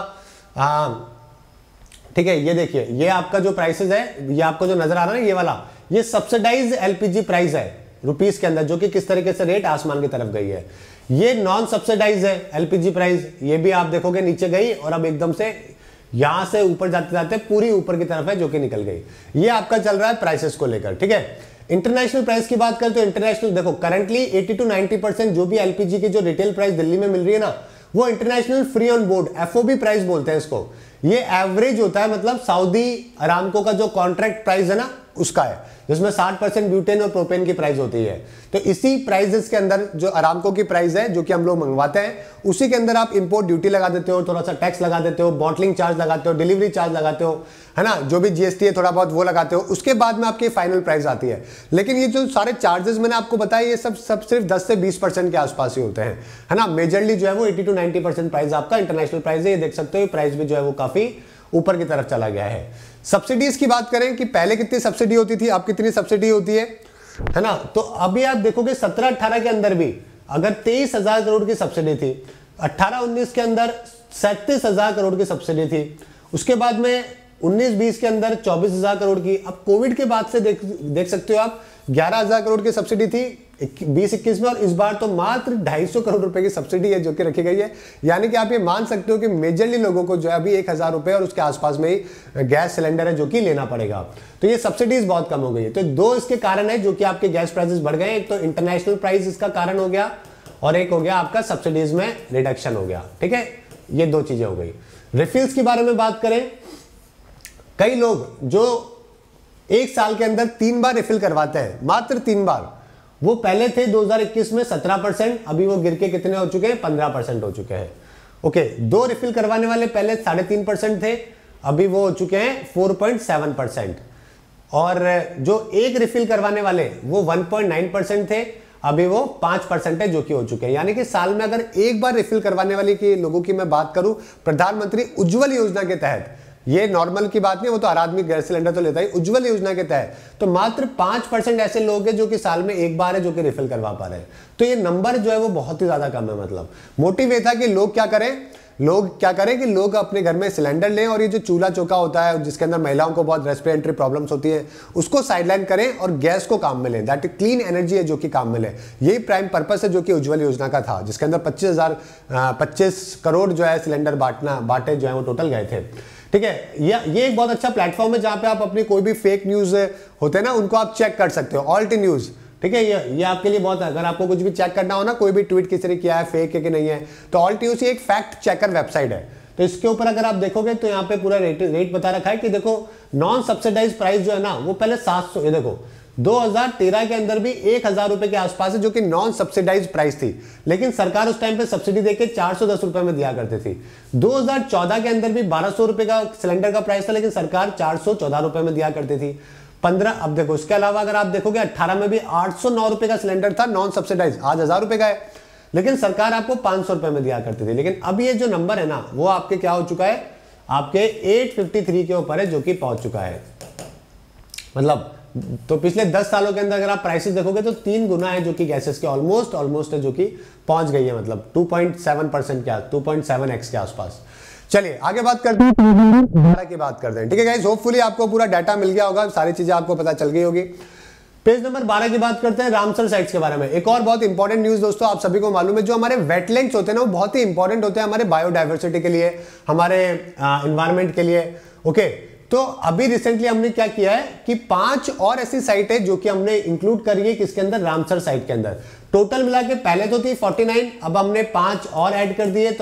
आपका ठीक है, ये देखिए ये आपका जो प्राइसेस है, ये आपको जो नजर आ रहा है ना ये वाला, ये सब्सिडाइज एलपीजी प्राइस है रुपीस के अंदर, जो कि किस तरीके से रेट आसमान की तरफ गई है। ये नॉन सब्सिडाइज है एलपीजी प्राइस, ये भी आप देखोगे नीचे गई और अब एकदम से यहां से ऊपर जाते जाते पूरी ऊपर की तरफ है जो कि निकल गई। ये आपका चल रहा है प्राइसेस को लेकर, ठीक है। इंटरनेशनल प्राइस की बात करें तो इंटरनेशनल देखो करंटली 80 to 90% जो भी एलपीजी की जो रिटेल प्राइस दिल्ली में मिल रही है ना वो international free on board FOB price बोलते हैं इसको। ये एवरेज होता है, मतलब सऊदी अरामको का जो कॉन्ट्रैक्ट प्राइस है ना उसका है, जिसमें 60% ब्यूटेन और प्रोपेन की प्राइस होती है। तो इसी प्राइसेस के अंदर जो अरामको की प्राइस है जो कि हम लोग मंगवाते हैं उसी के अंदर आप इंपोर्ट ड्यूटी लगा देते हो, थोड़ा सा टैक्स लगा देते हो, बॉटलिंग चार्ज लगाते हो, डिलीवरी चार्ज लगाते हो, है ना, जो भी जीएसटी है थोड़ा बहुत वो लगाते हो, उसके बाद में आपकी फाइनल प्राइस आती है। लेकिन ये जो सारे चार्जेस मैंने आपको बताया ये सब सिर्फ 10 से 20% के आसपास ही होते हैं, है ना। मेजरली जो है वो 80 to 90% प्राइस आपका इंटरनेशनल प्राइस है। ये देख सकते हो प्राइस भी जो है वो काफी ऊपर की तरफ चला गया है। सब्सिडीज की बात करें कि पहले कितनी सब्सिडी होती थी, अब कितनी सब्सिडी होती है ना। तो अभी आप देखोगे 17-18 के अंदर भी अगर 23,000 करोड़ की सब्सिडी थी, 18-19 के अंदर 37,000 करोड़ की सब्सिडी थी, उसके बाद में 19-20 के अंदर 24,000 करोड़ की। अब कोविड के बाद से देख सकते हो आप 11,000 करोड़ की सब्सिडी थी 20-21 में, और इस बार तो मात्र 250 करोड़ रुपए की सब्सिडी है जो कि रखी गई है। यानी कि आप ये मान सकते हो कि मेजरली लोगों को जो है अभी 1,000 रुपए और उसके आसपास में ही गैस सिलेंडर है जो कि लेना पड़ेगा। तो ये सब्सिडीज बहुत कम हो गई है। तो 2 इसके कारण है जो कि आपके गैस प्राइसेस बढ़ गए। एक तो इंटरनेशनल प्राइस इसका कारण हो गया और एक हो गया आपका सब्सिडीज में रिडक्शन हो गया, ठीक है। ये 2 चीजें हो गई। रिफिल्स के बारे में बात करें, कई लोग जो 1 साल के अंदर 3 बार रिफिल करवाते हैं, मात्र 3 बार, वो पहले थे 2021 में 17%, अभी वो गिर के कितने हो चुके हैं, 15% हो चुके हैं। ओके, 2 रिफिल करवाने वाले पहले 3.5% थे, अभी वो हो चुके हैं 4.7%, और जो 1 रिफिल करवाने वाले वो 1.9% थे, अभी वो 5% है जो कि हो चुके हैं। यानी कि साल में अगर 1 बार रिफिल करवाने वाले की लोगों की मैं बात करूं, प्रधानमंत्री उज्जवल योजना के तहत, ये नॉर्मल की बात नहीं, वो तो हर आदमी गैस सिलेंडर तो लेता ही, उज्जवल योजना के तहत तो मात्र 5% ऐसे लोग हैं जो कि साल में 1 बार है जो कि रिफिल करवा पा रहे हैं। तो ये नंबर जो है वो बहुत ही ज्यादा कम है। मतलब मोटिव ये था कि लोग क्या करें कि लोग अपने घर में सिलेंडर लें, और ये जो चूल्हा चौका होता है जिसके अंदर महिलाओं को बहुत रेस्पिरेटरी प्रॉब्लम्स होती है, उसको साइडलाइन करें और गैस को काम में लें। दैट क्लीन एनर्जी है जो कि काम में लें। यही प्राइम पर्पस है जो कि उज्जवल योजना का था, जिसके अंदर 25 करोड़ जो है सिलेंडर बांटे जो है वो टोटल गए थे। ठीक है, ये एक बहुत अच्छा प्लेटफॉर्म है जहां पे आप अपनी कोई भी फेक न्यूज होते हैं ना, उनको आप चेक कर सकते हो। ऑल्ट न्यूज, ठीक है, ये आपके लिए बहुत है। अगर आपको कुछ भी चेक करना हो ना, कोई भी ट्वीट किसी ने किया है, फेक है कि नहीं है, तो ऑल्ट न्यूज एक फैक्ट चेकर वेबसाइट है। तो इसके ऊपर अगर आप देखोगे तो यहाँ पे पूरा रेट बता रखा है कि देखो नॉन सब्सिडाइज प्राइस जो है ना वो पहले 700, ये देखो 2013 के अंदर भी 1000 रुपए के आसपास है जो कि नॉन सब्सिडाइज प्राइस थी, लेकिन सरकार उस टाइम पे सब्सिडी देके 410 रुपए में दिया करती थी। 2014 के अंदर भी 1200 रुपए का सिलेंडर का प्राइस था, लेकिन सरकार 414 रुपए में दिया करती थी। 15, अब देखो इसके अलावा अगर आप देखोगे 18 में भी 809 रुपए का सिलेंडर था नॉन सब्सिडाइज, आज 1000 रुपए का है, लेकिन सरकार आपको 500 रुपए में दिया करती थी। लेकिन अब ये जो नंबर है ना वो आपके क्या हो चुका है, आपके 853 के ऊपर है जो कि पहुंच चुका है। मतलब तो पिछले 10 सालों के अंदर अगर आप प्राइसेस देखोगे तो 3 गुना है जो कि गैसेस के ऑलमोस्ट है जो कि पहुंच गई है, मतलब 2.7% क्या 2.7x के आसपास। चलिए आगे बात करते हैं, 12 की बात करते हैं। ठीक है गाइस, होपफुली आपको पूरा डाटा मिल गया होगा, सारी चीजें आपको पता चल गई होगी। पेज नंबर 12 की बात करते हैं, रामसर साइट्स के बारे में। एक और बहुत इंपॉर्टेंट न्यूज दोस्तों, आप सभी को मालूम है, जो हमारे वेटलैंड्स होते हैं ना वो बहुत ही इंपॉर्टेंट होते हैं हमारे बायोडाइवर्सिटी के लिए, हमारे एनवायरमेंट के लिए। ओके, तो अभी रिसेंटली हमने क्या किया है कि 5 और ऐसी साइट है जो कि हमने इंक्लूड करी है किसके अंदर, रामसर साइट के अंदर। टोटल मिला के पहले तो थी 49, अब हमने 5 और ऐड कर दिए। तो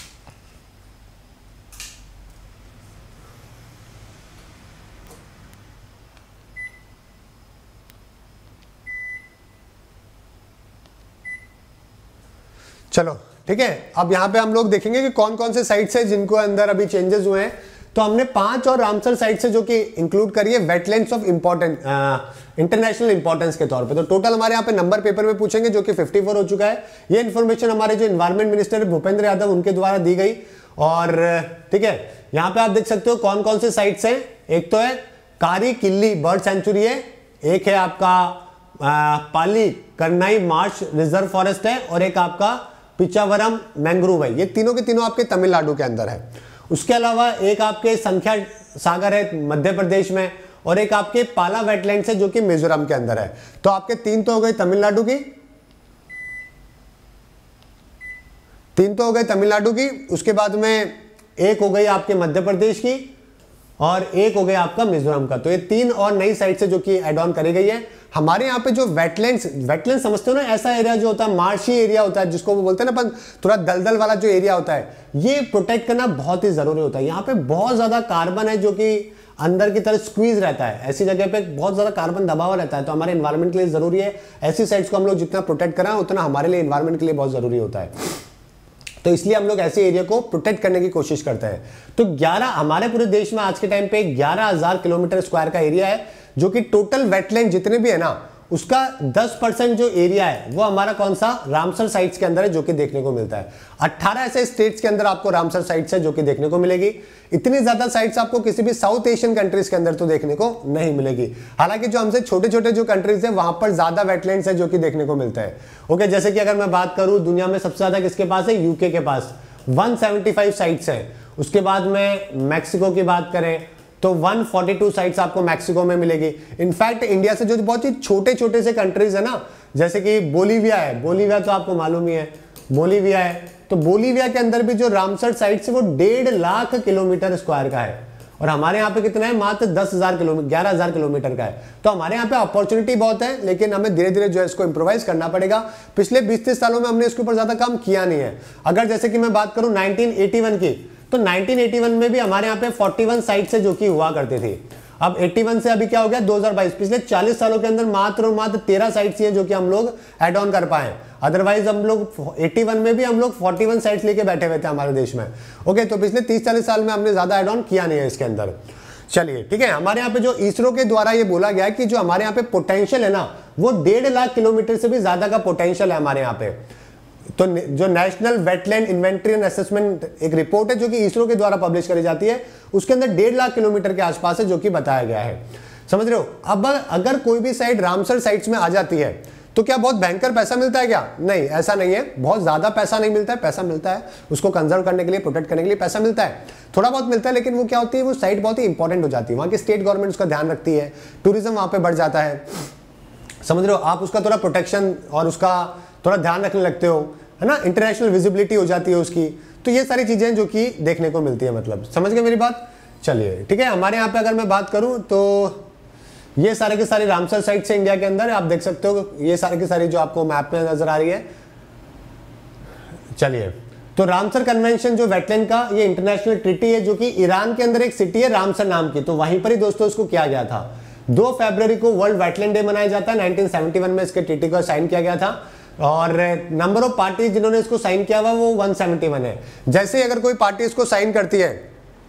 चलो ठीक है, अब यहां पे हम लोग देखेंगे कि कौन कौन से साइट्स है जिनको अंदर अभी चेंजेस हुए हैं। तो हमने 5 और रामसर साइट्स है जो कि इंक्लूड करी है वेटलैंड्स ऑफ इंटरनेशनल इंपॉर्टेंस के तौर पे। तो टोटल हमारे यहाँ पे नंबर पेपर में पूछेंगे जो कि 54 हो चुका है। ये इन्फॉर्मेशन हमारे जो एनवायरमेंट मिनिस्टर भूपेंद्र यादव उनके द्वारा दी गई। और ठीक है, यहाँ पे आप देख सकते हो कौन कौन से साइट्स हैं। एक तो है कारी किल्ली बर्ड सेंचुरी है, एक है आपका पाली करनाई मार्श रिजर्व फॉरेस्ट है, और एक आपका पिचावरम मैंग्रोव है। ये तीनों के तीनों आपके तमिलनाडु के अंदर है। उसके अलावा एक आपके संख्या सागर है मध्य प्रदेश में, और एक आपके पाला वेटलैंड्स है जो कि मिजोरम के अंदर है। तो आपके 3 तो हो गए तमिलनाडु की, 3 तो हो गए तमिलनाडु की। उसके बाद में एक हो गई आपके मध्य प्रदेश की, और एक हो गया आपका मिजोरम का। तो ये 3 और नई साइट से जो कि एड ऑन करी गई है। हमारे यहाँ पे जो वेटलैंड्स समझते हो ना, ऐसा एरिया जो होता है मार्शी एरिया होता है, जिसको वो बोलते हैं ना अपन, थोड़ा दलदल वाला जो एरिया होता है, ये प्रोटेक्ट करना बहुत ही जरूरी होता है। यहाँ पे बहुत ज्यादा कार्बन है जो कि अंदर की तरफ स्क्वीज रहता है, ऐसी जगह पे बहुत ज्यादा कार्बन दबा हुआ रहता है। तो हमारे एनवायरमेंट के लिए जरूरी है ऐसी साइट्स को हम लोग जितना प्रोटेक्ट कराएं उतना हमारे लिए एनवायरमेंट के लिए बहुत जरूरी होता है। तो इसलिए हम लोग ऐसे एरिया को प्रोटेक्ट करने की कोशिश करते हैं। तो 11 हमारे पूरे देश में आज के टाइम पे 11,000 किलोमीटर स्क्वायर का एरिया है, जो कि टोटल वेटलैंड जितने भी है ना उसका 10% जो एरिया है वो हमारा कौन सा, रामसर साइट्स के अंदर है जो कि देखने को मिलता है। 18 ऐसे स्टेट्स के अंदर आपको रामसर साइट्स है जो कि देखने को मिलेगी। इतनी ज्यादा साइट्स आपको किसी भी साउथ एशियन कंट्रीज के अंदर तो देखने को नहीं मिलेगी। हालांकि जो हमसे छोटे छोटे जो कंट्रीज है वहां पर ज्यादा वेटलैंड्स है जो कि देखने को मिलता है। ओके, जैसे कि अगर मैं बात करूं दुनिया में सबसे ज्यादा किसके पास है, यूके के पास 175 साइट्स है। उसके बाद में मैक्सिको की बात करें तो 142 साइट्स आपको मैक्सिको में मिलेगी। इनफैक्ट इंडिया से जो बहुत ही छोटे छोटे से कंट्रीज है ना, जैसे कि बोलीविया है, बोलीविया तो आपको मालूम ही है, बोलीविया है। तो बोलीविया के अंदर भी जो रामसर साइट्स है वो 1.5 लाख किलोमीटर स्क्वायर का है। और हमारे यहाँ पे कितना है, मात्र 10,000 किलोमीटर, 11,000 किलोमीटर का है। तो हमारे यहाँ पे अपॉर्चुनिटी बहुत है, लेकिन हमें धीरे धीरे जो है इसको इंप्रोवाइज करना पड़ेगा। पिछले 20-30 सालों में हमने इसके ऊपर ज्यादा काम किया नहीं है। अगर जैसे कि मैं बात करूं 1981 की, तो 1981 में भी हमारे यहाँ पे 41 साइट्स है जो कि हुआ करती थी। अब 81 से अभी क्या हो गया 2022, पिछले 40 सालों के अंदर मात्र और मात्र 13 साइट्स हैं जो कि हम लोग ऐड ऑन कर पाए। अदरवाइज हम लोग 81 में भी हम लोग 41 साइट्स लेके बैठे हुए थे हमारे देश में। ओके, तो पिछले 30-40 साल में हमने ज्यादा ऐड ऑन किया नहीं है इसके अंदर। चलिए ठीक है, हमारे यहाँ पे जो इसरो के द्वारा ये बोला गया है कि जो हमारे यहाँ पे पोटेंशियल है ना, वो 1.5 लाख किलोमीटर से भी ज्यादा का पोटेंशियल है हमारे यहाँ पे। तो जो national wetland inventory and assessment एक रिपोर्ट है जो कि इसरो के द्वारा पब्लिश करी जाती है, उसके अंदर 1.5 लाख किलोमीटर के आसपास है जो कि बताया गया है। समझ रहे हो? अब अगर कोई भी साइट रामसर साइट्स में आ जाती है तो क्या बहुत भयंकर पैसा मिलता है क्या? नहीं, ऐसा नहीं है। बहुत ज्यादा पैसा नहीं मिलता है, पैसा मिलता है उसको कंजर्व करने के लिए, प्रोटेक्ट करने के लिए पैसा मिलता है, थोड़ा बहुत मिलता है। लेकिन वो क्या होती है, वो साइट बहुत ही इंपॉर्टेंट हो जाती है, वहां की स्टेट गवर्नमेंट उसका ध्यान रखती है, टूरिज्म वहां पे बढ़ जाता है। समझ रहे हो? आप उसका थोड़ा प्रोटेक्शन और उसका थोड़ा ध्यान रखने लगते हो, है ना, इंटरनेशनल विजिबिलिटी हो जाती है उसकी। तो ये सारी चीजें जो कि देखने को मिलती है, मतलब समझ गए मेरी बात? चलिए ठीक है, हमारे यहाँ पे अगर मैं बात करूं तो ये सारे के सारे रामसर साइट से इंडिया के अंदर आप देख सकते हो, ये सारे की सारी जो आपको मैप में नजर आ रही है। चलिए, तो रामसर कन्वेंशन जो वेटलैंड का ये इंटरनेशनल ट्रीटी है जो कि ईरान के अंदर एक सिटी है रामसर नाम की, तो वहीं पर ही दोस्तों इसको किया गया था। 2 फरवरी को वर्ल्ड वेटलैंड डे मनाया जाता है। 1971 में इसके ट्रीटी को साइन किया गया था और नंबर ऑफ पार्टी जिन्होंने इसको साइन किया हुआ वो 171 है। जैसे ही अगर कोई पार्टी इसको साइन करती है,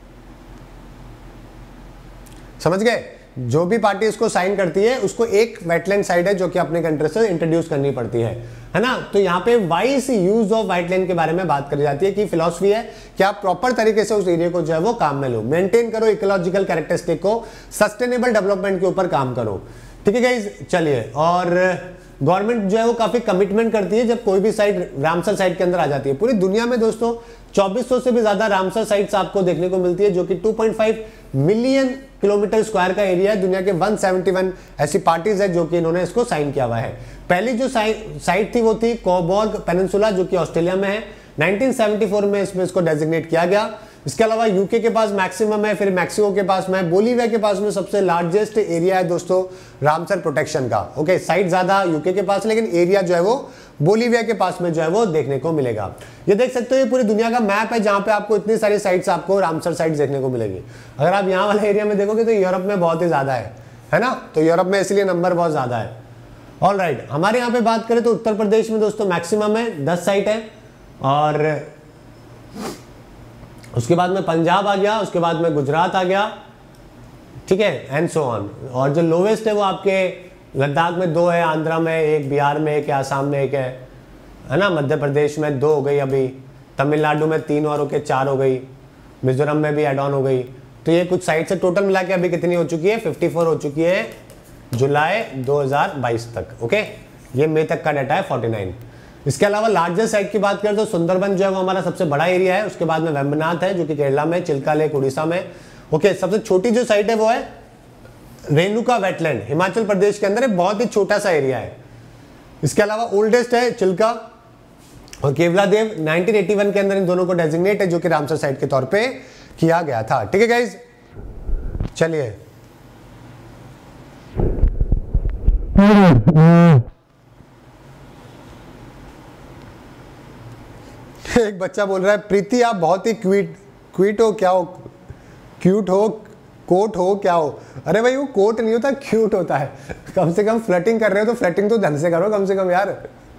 समझ गए, जो भी पार्टी इसको साइन करती है उसको एक वेटलैंड साइट है जो कि अपने कंट्री से इंट्रोड्यूस करनी पड़ती है ना। तो यहाँ पे वाइज यूज ऑफ वेटलैंड के बारे में बात करी जाती है कि फिलॉसफी है कि आप प्रॉपर तरीके से उस एरिया को जो है वो काम में लो, मेंटेन करो इकोलॉजिकल कैरेक्टरिस्टिक को, सस्टेनेबल डेवलपमेंट के ऊपर काम करो। ठीक है गाइस, चलिए, और गवर्नमेंट जो है वो काफी कमिटमेंट करती है जब कोई भी साइट रामसर साइट के अंदर आ जाती है। पूरी दुनिया में दोस्तों 2400 से भी ज्यादा रामसर साइट्स आपको देखने को मिलती है जो कि 2.5 मिलियन किलोमीटर स्क्वायर का एरिया है। दुनिया के 171 ऐसी पार्टीज है जो कि इन्होंने इसको साइन किया हुआ है। पहली जो साइट थी वो थी कोबॉर्ग पेनिनसुला जो कि ऑस्ट्रेलिया में है। 1974 में इसको डेजिग्नेट किया गया। इसके अलावा यूके के पास मैक्सिमम है, फिर मैक्सिको के पास में, बोलीविया के पास में सबसे लार्जेस्ट एरिया है दोस्तों रामसर प्रोटेक्शन का। ओके, साइट ज्यादा यूके के पास, लेकिन एरिया जो है वो बोलीविया के पास में जो है वो देखने को मिलेगा। ये देख सकते हो, ये पूरी दुनिया का मैप है जहां पे आपको इतनी सारी साइट्स, आपको रामसर साइट्स देखने को मिलेगी। अगर आप यहाँ वाले एरिया में देखोगे तो यूरोप में बहुत ही ज्यादा है ना, तो यूरोप में इसलिए नंबर बहुत ज्यादा है। ऑल राइट, हमारे यहाँ पे बात करें तो उत्तर प्रदेश में दोस्तों मैक्सिमम है 10 साइट है, और उसके बाद में पंजाब आ गया, उसके बाद में गुजरात आ गया, ठीक है, एंड सो ऑन। और जो लोवेस्ट है वो आपके लद्दाख में 2 है, आंध्रा में 1, बिहार में 1 है, आसाम में 1 है ना, मध्य प्रदेश में 2 हो गई, अभी तमिलनाडु में 3 और होके 4 हो गई, मिजोरम में भी एड ऑन हो गई। तो ये कुछ साइट से टोटल मिला के अभी कितनी हो चुकी है, 54 हो चुकी है जुलाई 2022 तक। ओके, ये मई तक का डाटा है 49। इसके अलावा लार्जेस्ट साइट की बात करें तो सुंदरबन जो है वो हमारा सबसे बड़ा एरिया है। उसके बाद में वेम्बनाथ है जो कि केरला में, चिल्का लेक उड़ीसा में। ओके, सबसे छोटी जो साइट है वो है रेणुका वेटलैंड, हिमाचल प्रदेश के अंदर, बहुत ही छोटा सा एरिया है। इसके अलावा ओल्डेस्ट है चिल्का और केवलादेव, 1981 के अंदर इन दोनों को डेजिग्नेट है जो कि रामसर साइट के तौर पे किया गया था। ठीक है गाइज, चलिए एक बच्चा बोल रहा है प्रीति आप बहुत ही क्यूट हो, क्या हो, क्यूट हो, कोट हो, क्या हो? अरे भाई वो कोट नहीं होता, क्यूट होता है। कम से कम फ्लर्टिंग कर रहे हो तो फ्लर्टिंग तो ढंग से करो कम से कम यार।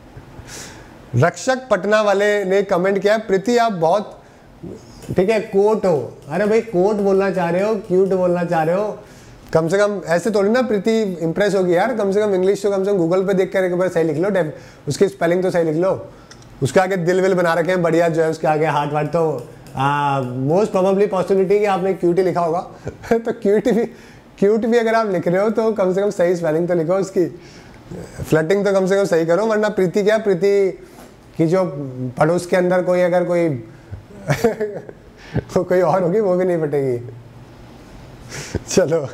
रक्षक पटना वाले ने कमेंट किया प्रीति आप बहुत, ठीक है, कोट हो। अरे भाई कोट बोलना चाह रहे हो, क्यूट बोलना चाह रहे हो, कम से कम ऐसे थोड़ी ना प्रीति इंप्रेस होगी यार। कम से कम इंग्लिश तो कम से कम गूगल पे देख कर एक बार सही लिख लो, उसकी स्पेलिंग तो सही लिख लो। उसके आगे दिल विल बना रखे हैं बढ़िया जो है, उसके आगे हार्ट वार्ट, तो मोस्ट प्रोबेबली पॉसिबिलिटी कि आपने क्यूटी लिखा होगा। तो क्यूट भी अगर आप लिख रहे हो तो कम से कम सही स्पेलिंग तो लिखो उसकी, फ्लर्टिंग तो कम से कम सही करो, वरना प्रीति क्या, प्रीति की जो पड़ोस के अंदर कोई अगर कोई कोई और होगी वो भी नहीं पटेगी। चलो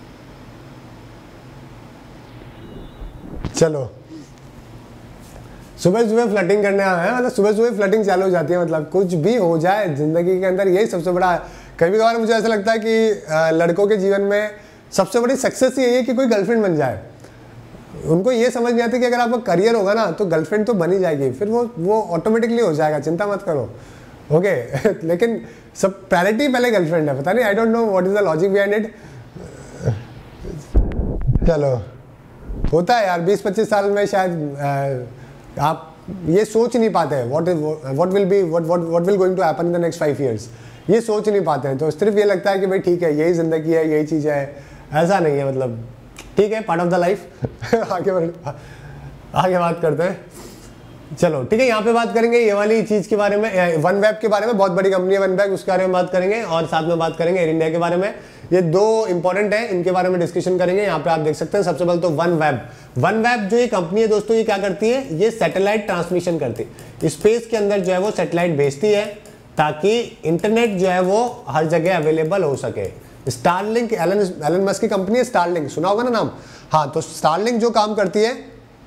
चलो सुबह सुबह फ्लटिंग करने आए हैं, मतलब सुबह सुबह फ्लटिंग चालू हो जाती है, मतलब कुछ भी हो जाए जिंदगी के अंदर, यही सबसे बड़ा है। कभी कभार मुझे ऐसा लगता है कि लड़कों के जीवन में सबसे बड़ी सक्सेस यही है कि कोई गर्लफ्रेंड बन जाए। उनको ये समझ नहीं आती कि अगर आपका करियर होगा ना तो गर्लफ्रेंड तो बन ही जाएगी, फिर वो ऑटोमेटिकली हो जाएगा, चिंता मत करो, ओके। लेकिन सब प्रायोरिटी पहले गर्लफ्रेंड है, पता नहीं, I don't know what is the logic behind it. चलो, होता है यार, 20-25 साल में शायद आप ये सोच नहीं पाते हैं what will going to happen in the next 5 years, ये सोच नहीं पाते हैं। तो सिर्फ ये लगता है कि भाई ठीक है, यही ज़िंदगी है, यही चीज़ है, ऐसा नहीं है, मतलब ठीक है, पार्ट ऑफ द लाइफ। आगे बात करते हैं, चलो ठीक है। यहाँ पे बात करेंगे ये वाली चीज़ के बारे में, वन वेब के बारे में, बहुत बड़ी कंपनी है वन वेब, उसके बारे में बात करेंगे, और साथ में बात करेंगे एयर इंडिया के बारे में। ये दो इंपॉर्टेंट है, इनके बारे में डिस्कशन करेंगे। यहाँ पे आप देख सकते हैं सबसे पहले तो वन वेब जो ये कंपनी है दोस्तों, ये क्या करती है, ये सैटेलाइट ट्रांसमिशन करती है, स्पेस के अंदर जो है वो सैटेलाइट भेजती है ताकि इंटरनेट जो है वो हर जगह अवेलेबल हो सके। स्टारलिंक, एलन मस्क की कंपनी है स्टारलिंक, सुना होगा ना नाम। हाँ, तो स्टारलिंक जो काम करती है,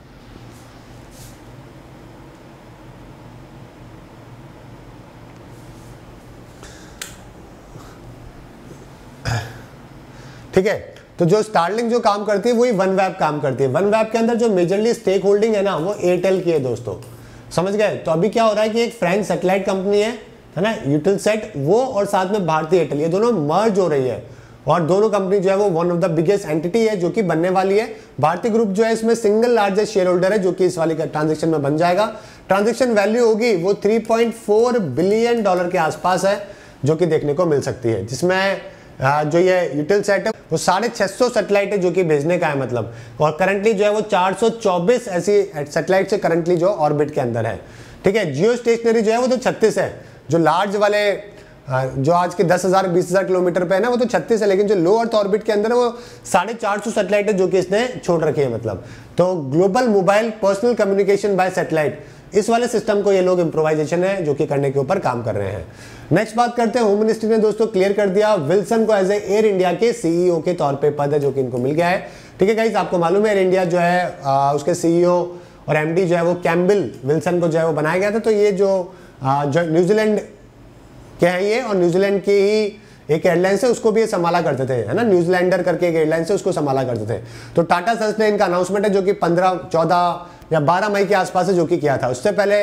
ठीक है, तो जो स्टारलिंक जो काम करती है वही वन वेब काम करती है। वन वेब के अंदर जो मेजरली स्टेक होल्डिंग है ना, वो एयरटेल की है दोस्तों, समझ गए। तो अभी क्या हो रहा है कि एक फ्रेंच सैटेलाइट कंपनी है ना, यूटेलसेट, वो और साथ में भारतीय एयरटेल, ये दोनों मर्ज हो रही है, और दोनों कंपनी जो है वो one of the biggest entity है जो कि बनने वाली है। भारतीय ग्रुप जो है इसमें सिंगल लार्जेस्ट शेयर होल्डर है, जो कि इस वाली ट्रांजेक्शन में बन जाएगा। ट्रांजेक्शन वैल्यू होगी वो $3.4 बिलियन के आसपास है, जो कि देखने को मिल सकती है, जिसमें जो ये यूटेलसेट है वो 650 सैटेलाइट है जो कि भेजने का है, मतलब, और करंटली जो है वो 424 ऐसी सैटेलाइट से करंटली जो ऑर्बिट के अंदर है, ठीक है। जियो स्टेशनरी जो है वो तो 36 है, जो लार्ज वाले जो आज के 10,000-20,000 किलोमीटर पे है ना, वो तो 36 है, लेकिन जो लो अर्थ ऑर्बिट के अंदर है वो 450 सैटेलाइट है जो कि इसने छोड़ रखी है, मतलब। तो global mobile personal communication by satellite, इस वाले सिस्टम को ये लोग इम्प्रोवाइजेशन है जो कि करने के ऊपर काम कर रहे हैं। नेक्स्ट बात करते हैं, होम मिनिस्ट्री ने दोस्तों क्लियर कर दिया विल्सन को एज ए एयर इंडिया के सीईओ के तौर पे पद है जो कि इनको मिल गया है, ठीक है गाइस। आपको मालूम है एयर इंडिया जो है उसके सीईओ और एमडी जो है वो कैम्बल विल्सन को जो है वो बनाया गया था। तो ये जो न्यूजीलैंड के हैं ये, और न्यूजीलैंड की ही एक एयरलाइन से उसको भी ये संभाला करते थे, है ना, न्यूजीलैंडर करके एक एयरलाइन से उसको संभाला करते थे। तो टाटा सन्स ने इनका अनाउंसमेंट है जो कि 15, 14 या 12 मई के आसपास है जो कि किया था, उससे पहले,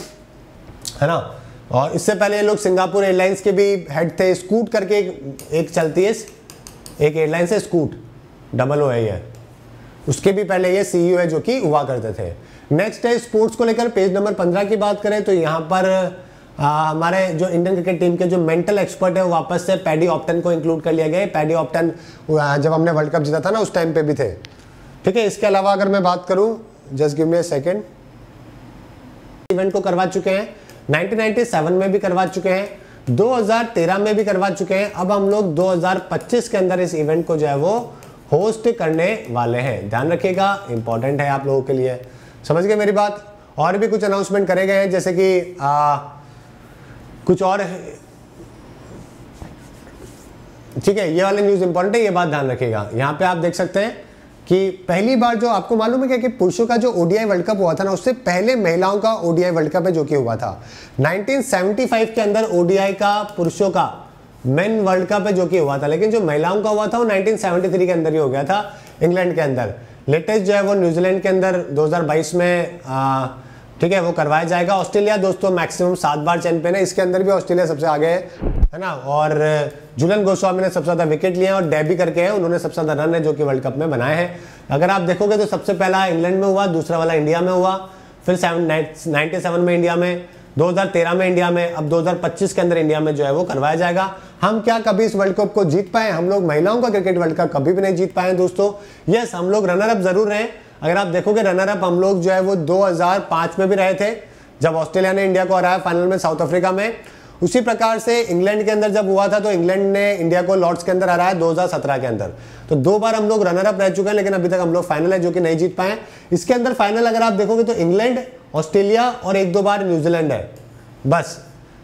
है ना। और इससे पहले ये लोग सिंगापुर एयरलाइंस के भी हेड थे। स्कूट करके एक चलती है, एक एयरलाइन से स्कूट, डबल ओ है ये, उसके भी पहले ये सीईओ है जो कि हुआ करते थे। नेक्स्ट है स्पोर्ट्स को लेकर, पेज नंबर 15 की बात करें तो यहाँ पर हमारे जो इंडियन क्रिकेट टीम के जो मेंटल एक्सपर्ट है वो वापस से पैडी ऑप्टन को इंक्लूड कर लिया गया है। पैडी ऑप्टन जब हमने वर्ल्ड कप जीता था ना उस टाइम पे भी थे, ठीक है। इसके अलावा अगर मैं बात करूं, just give me a second, event को करवा चुके हैं, 1997 में भी करवा चुके हैं, 2013 में भी करवा चुके हैं। अब हम लोग 2025 के अंदर इस इवेंट को जो है वो होस्ट करने वाले हैं, ध्यान रखिएगा, इंपॉर्टेंट है आप लोगों के लिए, समझ गए मेरी बात। और भी कुछ अनाउंसमेंट करे गए हैं, जैसे कि कुछ और, ठीक है, ये वाले न्यूज इंपॉर्टेंट है, ये बात ध्यान रखिएगा। यहाँ पे आप देख सकते हैं कि पहली बार जो आपको मालूम है क्या कि पुरुषों का जो ओडीआई वर्ल्ड कप हुआ था ना, उससे पहले महिलाओं का ओडीआई वर्ल्ड कप है जो कि हुआ था 1975 के अंदर। ओडीआई का पुरुषों का मेन वर्ल्ड कप है जो कि हुआ था, लेकिन जो महिलाओं का हुआ था वो 1973 के अंदर ही हो गया था इंग्लैंड के अंदर। लेटेस्ट जो है वो न्यूजीलैंड के अंदर 2022 में ठीक है वो करवाया जाएगा। ऑस्ट्रेलिया दोस्तों मैक्सिमम 7 बार चैंपियन है, इसके अंदर भी ऑस्ट्रेलिया सबसे आगे है ना। और जुलन गोस्वामी ने सबसे ज्यादा विकेट लिए हैं और डेबी करके है, उन्होंने सबसे ज्यादा रन है जो कि वर्ल्ड कप में बनाए हैं। अगर आप देखोगे तो सबसे पहला इंग्लैंड में हुआ, दूसरा वाला इंडिया में हुआ, फिर 97 में इंडिया में, 2013 में इंडिया में, अब 2025 के अंदर इंडिया में जो है वो करवाया जाएगा। हम क्या कभी इस वर्ल्ड कप को जीत पाए? हम लोग महिलाओं का क्रिकेट वर्ल्ड कप कभी भी नहीं जीत पाए दोस्तों। यस, हम लोग रनर अप जरूर रहे। अगर आप देखोगे रनर अप हम लोग जो है वो 2005 में भी रहे थे जब ऑस्ट्रेलिया ने इंडिया को हराया फाइनल में साउथ अफ्रीका में। उसी प्रकार से इंग्लैंड के अंदर जब हुआ था तो इंग्लैंड ने इंडिया को लॉर्ड्स के अंदर हराया 2017 के अंदर। तो 2 बार हम लोग रनर अप रह चुके हैं, लेकिन अभी तक हम लोग फाइनल है जो कि नहीं जीत पाए। इसके अंदर फाइनल अगर आप देखोगे तो इंग्लैंड, ऑस्ट्रेलिया और 1-2 बार न्यूजीलैंड है बस।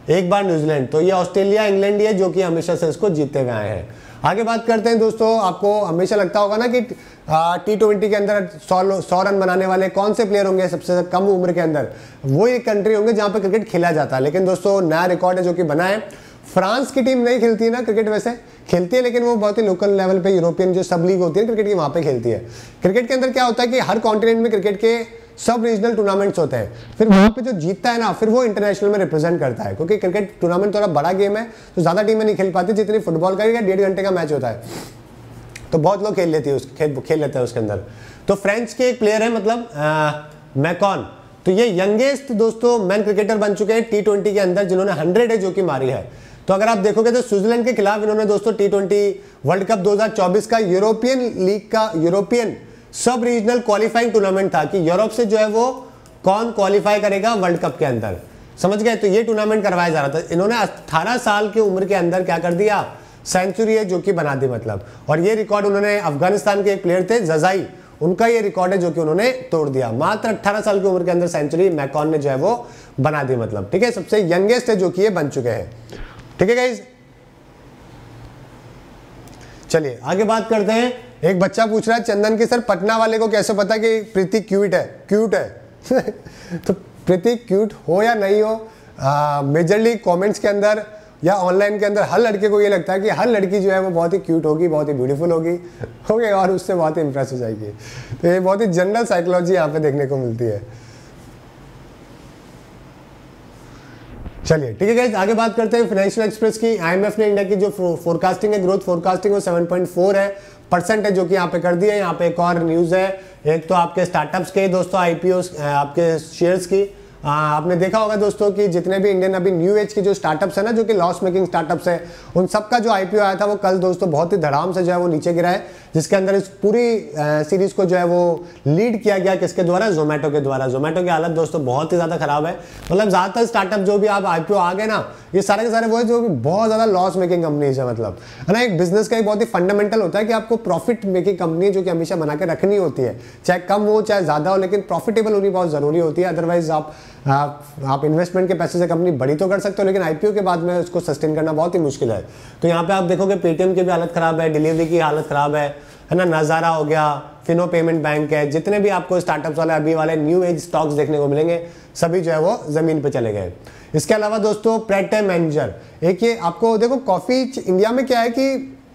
एक बार न्यूजीलैंड। तो ये ऑस्ट्रेलिया इंग्लैंड ही है जो कि हमेशा से इसको जीतते हुए आए हैं। आगे बात करते हैं दोस्तों, आपको हमेशा लगता होगा ना कि T20 के अंदर 100 रन बनाने वाले कौन से प्लेयर होंगे सबसे कम उम्र के अंदर, वो एक कंट्री होंगे जहां पे क्रिकेट खेला जाता है। लेकिन दोस्तों नया रिकॉर्ड है जो कि बना है। फ्रांस की टीम नहीं खेलती है ना क्रिकेट, वैसे खेलती है लेकिन वो बहुत ही लोकल लेवल पे, यूरोपियन जो सब लीग होती है क्रिकेट की वहां पे खेलती है। क्रिकेट के अंदर क्या होता है कि हर कॉन्टिनेंट में क्रिकेट के सब रीजनल टूर्नामेंट्स होते हैं, फिर वहां पे जो जीतता है ना फिर वो इंटरनेशनल में रिप्रेजेंट करता है, क्योंकि क्रिकेट टूर्नामेंट थोड़ा बड़ा गेम है तो ज्यादा टीमें नहीं खेल पाती जितनी फुटबॉल का 1.5 घंटे का मैच होता है, तो बहुत लोग खेल लेते हैं उसके अंदर। तो फ्रेंच के एक प्लेयर है मतलब मैकॉन, तो ये यंगेस्ट दोस्तों मैन क्रिकेटर बन चुके हैं T20 के अंदर जिन्होंने 100 है जो कि मारी है। तो अगर आप देखोगे तो स्विट्जरलैंड के खिलाफ इन्होंने दोस्तों T20 वर्ल्ड कप 2024 का यूरोपियन लीग का European sub regional qualifying tournament था कि यूरोप से जो है वो कौन क्वालिफाई करेगा वर्ल्ड कप के अंदर, समझ गए। तो ये टूर्नामेंट करवाया जा रहा था। इन्होंने 18 साल की उम्र के अंदर क्या कर दिया, सेंचुरी है जो कि बना दी मतलब। और ये रिकॉर्ड उन्होंने अफगानिस्तान के एक प्लेयर थे जजाई, उनका ये रिकॉर्ड है जो कि उन्होंने तोड़ दिया। मात्र 18 साल की उम्र के अंदर सेंचुरी मैकॉन ने जो है वो बना दी मतलब, ठीक है। सबसे यंगेस्ट है जो कि ये बन चुके हैं, ठीक है गाइस। चलिए आगे बात करते हैं। एक बच्चा पूछ रहा है चंदन की सर पटना वाले को कैसे पता कि प्रीति क्यूट है तो प्रीति क्यूट हो या नहीं हो, मेजरली कमेंट्स के अंदर या ऑनलाइन के अंदर हर लड़के को ये लगता है कि हर लड़की जो है वो बहुत ही क्यूट होगी, बहुत ही ब्यूटीफुल होगी और उससे बहुत ही इंप्रेस हो जाएगी। तो ये बहुत ही जनरल साइकोलॉजी यहाँ पे देखने को मिलती है। चलिए ठीक है गाइस, आगे बात करते हैं फाइनेंशियल एक्सप्रेस की। आईएमएफ ने इंडिया की जो फोरकास्टिंग है, ग्रोथ फोरकास्टिंग वो 7.4 है % है जो कि यहाँ पे कर दिया है। यहाँ पे एक और न्यूज है, एक तो आपके स्टार्टअप्स के दोस्तों आईपीओ आपके शेयर्स की। आपने देखा होगा दोस्तों कि जितने भी इंडियन अभी न्यू एज के जो स्टार्टअप्स है ना, जो कि लॉस मेकिंग स्टार्टअप्स है, उन सबका जो आईपीओ आया था वो कल दोस्तों बहुत ही धड़ाम से जो है वो नीचे गिरा है, जिसके अंदर इस पूरी सीरीज को जो है वो लीड किया गया किसके द्वारा, जोमेटो के द्वारा। जोमेटो की हालत दोस्तों बहुत ही ज्यादा खराब है, मतलब ज्यादातर स्टार्टअप जो भी आप आईपीओ आ गए ना, ये सारे के सारे वो है जो भी बहुत ज्यादा लॉस मेकिंग कंपनीज है मतलब, है ना। एक बिजनेस का एक बहुत ही फंडामेंटल होता है कि आपको प्रॉफिट मेकिंग कंपनी जो कि हमेशा बना के रखनी होती है, चाहे कम हो चाहे ज्यादा हो, लेकिन प्रॉफिटेबल होनी बहुत जरूरी होती है। अदरवाइज आप इन्वेस्टमेंट के पैसे से कंपनी बड़ी तो कर सकते हो, लेकिन आईपीओ के बाद में उसको सस्टेन करना बहुत ही मुश्किल है। तो यहाँ पे आप देखोगे पेटीएम की भी हालत खराब है, डिलीवरी की हालत खराब है ना, नजारा हो गया, फिनो पेमेंट बैंक है, जितने भी आपको स्टार्टअप्स वाले अभी वाले न्यू एज स्टॉक्स देखने को मिलेंगे सभी जो है वो जमीन पे चले गए। इसके अलावा दोस्तों प्रेट मैनेजर, एक ये आपको देखो कॉफी इंडिया में क्या है कि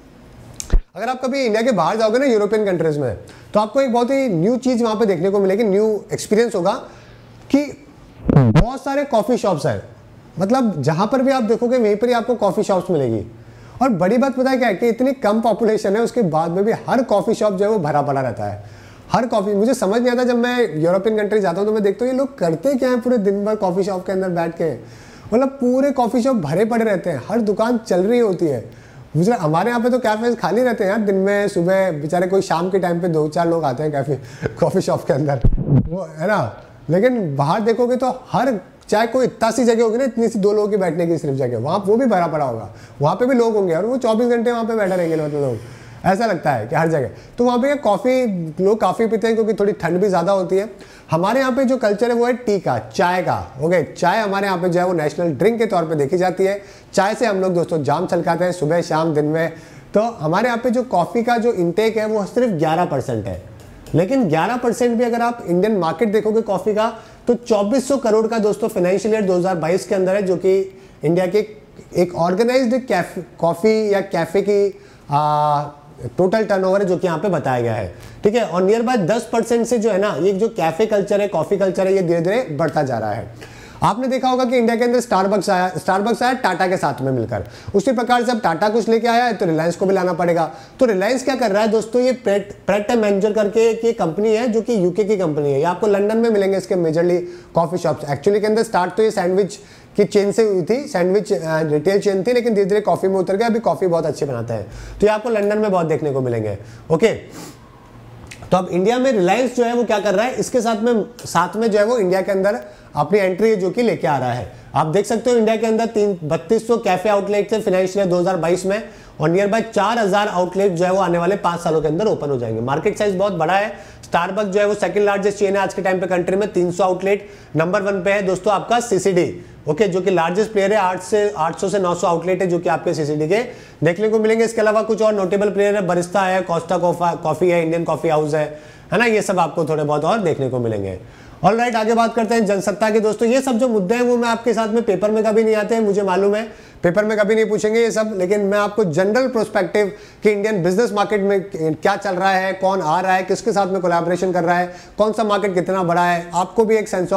अगर आप कभी इंडिया के बाहर जाओगे ना यूरोपियन कंट्रीज में, तो आपको एक बहुत ही न्यू चीज वहां पे देखने को मिलेगी, न्यू एक्सपीरियंस होगा कि बहुत सारे कॉफी शॉप्स हैं, मतलब जहां पर भी आप देखोगे वहीं पर ही आपको कॉफी शॉप्स मिलेगी। और बड़ी बात पता है क्या है कि इतनी कम पॉपुलेशन है, उसके बाद में भी हर कॉफी शॉप जो है वो भरा पड़ा रहता है। हर कॉफी, मुझे समझ नहीं आता जब मैं यूरोपियन कंट्री जाता हूँ तो मैं देखता हूँ ये लोग करते क्या है पूरे दिन भर कॉफी शॉप के अंदर बैठ के, मतलब पूरे कॉफी शॉप भरे पड़े रहते हैं, हर दुकान चल रही होती है। मुझे हमारे यहाँ पे तो कैफे खाली रहते हैं यार, दिन में सुबह बेचारे कोई शाम के टाइम पे 2-4 लोग आते हैं कैफे कॉफी शॉप के अंदर, वो है ना। लेकिन बाहर देखोगे तो हर चाहे कोई इतना सी जगह होगी ना, इतनी सी 2 लोगों की बैठने की सिर्फ जगह, वहाँ वो भी भरा पड़ा होगा, वहाँ पे भी लोग होंगे और वो 24 घंटे वहाँ पे बैठे रहेंगे, मतलब लोग, ऐसा लगता है कि हर जगह। तो वहाँ पे कॉफ़ी लोग काफ़ी पीते हैं क्योंकि थोड़ी ठंड भी ज़्यादा होती है। हमारे यहाँ पे जो कल्चर है वो है टी का, चाय का। ओके, चाय हमारे यहाँ पे जो है वो नेशनल ड्रिंक के तौर पर देखी जाती है। चाय से हम लोग दोस्तों जाम छलकाते हैं सुबह शाम दिन में। तो हमारे यहाँ पे जो कॉफ़ी का जो इंटेक है वो सिर्फ 11% है, लेकिन 11% भी अगर आप इंडियन मार्केट देखोगे कॉफ़ी का तो 2400 करोड़ का दोस्तों फाइनेंशियल ईयर 2022 के अंदर है, जो कि इंडिया के एक ऑर्गेनाइज्ड कॉफ़ी या कैफे की टोटल टर्नओवर है जो कि यहाँ पे बताया गया है, ठीक है। और नियर बाय 10% से जो है ना ये जो कैफे कल्चर है, कॉफ़ी कल्चर है, ये धीरे धीरे बढ़ता जा रहा है। आपने देखा होगा कि इंडिया के अंदर स्टारबक्स आया टाटा के साथ में मिलकर। उसी प्रकार से अब टाटा कुछ लेके आया है तो रिलायंस को भी लाना पड़ेगा। तो रिलायंस क्या कर रहा है दोस्तों, ये प्रेट मैनेजर करके एक कंपनी है जो कि यूके की कंपनी है। ये आपको लंदन में मिलेंगे इसके मेजरली कॉफी शॉप्स। एक्चुअली के अंदर स्टार्ट तो ये सैंडविच की चेन से हुई थी, सैंडविच रिटेल चेन थी, लेकिन धीरे धीरे कॉफी में उतर गया। अभी कॉफी बहुत अच्छी बनाता है, तो ये आपको लंदन में बहुत देखने को मिलेंगे। ओके, तो अब इंडिया में रिलायंस जो है वो क्या कर रहा है, इसके साथ में जो है वो इंडिया के अंदर अपनी एंट्री जो कि लेके आ रहा है। आप देख सकते हो इंडिया के अंदर 3200 कैफे आउटलेट है फाइनेंशियल 2022 में, और नियर बाय 4000 आउटलेट जो है वो आने वाले 5 सालों के अंदर ओपन हो जाएंगे। मार्केट साइज बहुत बड़ा है। स्टारबक्स जो है वो सेकंड लार्जेस्ट चेन है आज के टाइम पे कंट्री में, 300 आउटलेट। नंबर 1 पे है दोस्तों आपका सीसीडी, ओके, जो कि लार्जेस्ट प्लेयर है, 800 से 900 आउटलेट है जो कि आपके सीसीडी के देखने को मिलेंगे। इसके अलावा कुछ और नोटेबल प्लेयर है, बरिस्ता है, कोस्टा कॉफी है, इंडियन कॉफी हाउस है ना, ये सब आपको थोड़े बहुत और देखने को मिलेंगे। ऑलराइट, आगे बात करते हैं जनसत्ता के दोस्तों। ये सब जो मुद्दे हैं वो मैं आपके साथ में पेपर में कभी नहीं आते हैं, मुझे मालूम है पेपर में कभी नहीं पूछेंगे ये सब, लेकिन मैं आपको जनरल प्रोस्पेक्टिव कि इंडियन बिजनेस मार्केट में क्या चल रहा है, कौन आ रहा है, किसके साथ में कोलैबोरेशन कर रहा है, कौन सा मार्केट कितना बड़ा है, आपको भी एक सेंस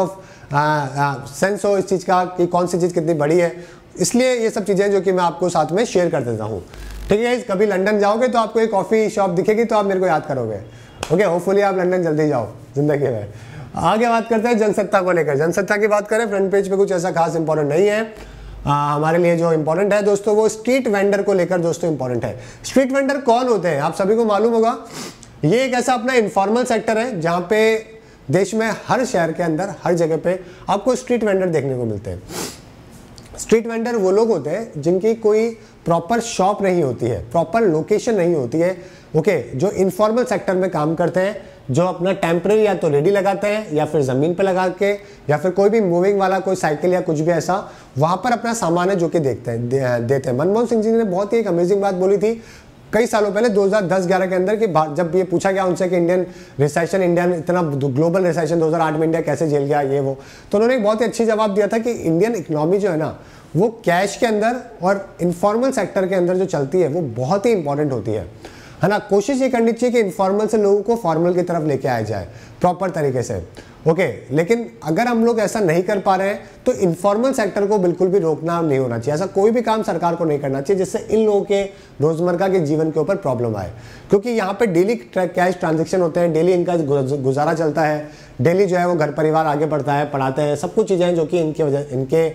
हो इस चीज़ का कि कौन सी चीज़ कितनी बड़ी है। इसलिए ये सब चीज़ें जो कि मैं आपको साथ में शेयर कर देता हूँ। ठीक है, कभी लंदन जाओगे तो आपको एक कॉफ़ी शॉप दिखेगी तो आप मेरे को याद करोगे। ओके, होपफुली आप लंदन जल्दी जाओ जिंदगी में। आगे बात करते हैं जनसत्ता को लेकर। जनसत्ता की बात करें, फ्रंट पेज पे कुछ ऐसा खास इंपॉर्टेंट नहीं है। हमारे लिए जो इंपॉर्टेंट है दोस्तों वो स्ट्रीट वेंडर को लेकर दोस्तों इंपॉर्टेंट है। स्ट्रीट वेंडर कौन होते हैं आप सभी को मालूम होगा। ये एक ऐसा अपना इनफॉर्मल सेक्टर है जहाँ पे देश में हर शहर के अंदर हर जगह पे आपको स्ट्रीट वेंडर देखने को मिलते हैं। स्ट्रीट वेंडर वो लोग होते हैं जिनकी कोई प्रॉपर शॉप नहीं होती है, प्रॉपर लोकेशन नहीं होती है। ओके, जो इनफॉर्मल सेक्टर में काम करते हैं, जो अपना टेम्परेरी या तो रेडी लगाते हैं या फिर ज़मीन पे लगा के या फिर कोई भी मूविंग वाला कोई साइकिल या कुछ भी ऐसा वहाँ पर अपना सामान है जो कि देते हैं। मनमोहन सिंह जी ने बहुत ही एक अमेजिंग बात बोली थी कई सालों पहले 2010-11 के अंदर कि जब ये पूछा गया उनसे कि इंडियन इतना ग्लोबल रिसेशन 2008 में इंडिया कैसे झेल गया ये वो, तो उन्होंने एक बहुत ही अच्छी जवाब दिया था कि इंडियन इकोनॉमी जो है ना वो कैश के अंदर और इनफॉर्मल सेक्टर के अंदर जो चलती है वो बहुत ही इंपॉर्टेंट होती है ना। कोशिश ये करनी चाहिए कि इनफॉर्मल से लोगों को फॉर्मल की तरफ लेके आया जाए प्रॉपर तरीके से। ओके, लेकिन अगर हम लोग ऐसा नहीं कर पा रहे हैं तो इनफॉर्मल सेक्टर को बिल्कुल भी रोकना नहीं होना चाहिए। ऐसा कोई भी काम सरकार को नहीं करना चाहिए जिससे इन लोगों के रोजमर्रा के जीवन के ऊपर प्रॉब्लम आए, क्योंकि यहाँ पे डेली कैश ट्रांजेक्शन होते हैं, डेली इनका गुजारा चलता है, डेली जो है वो घर परिवार आगे बढ़ता है, पढ़ाते हैं, सब कुछ चीज़ें जो कि इनके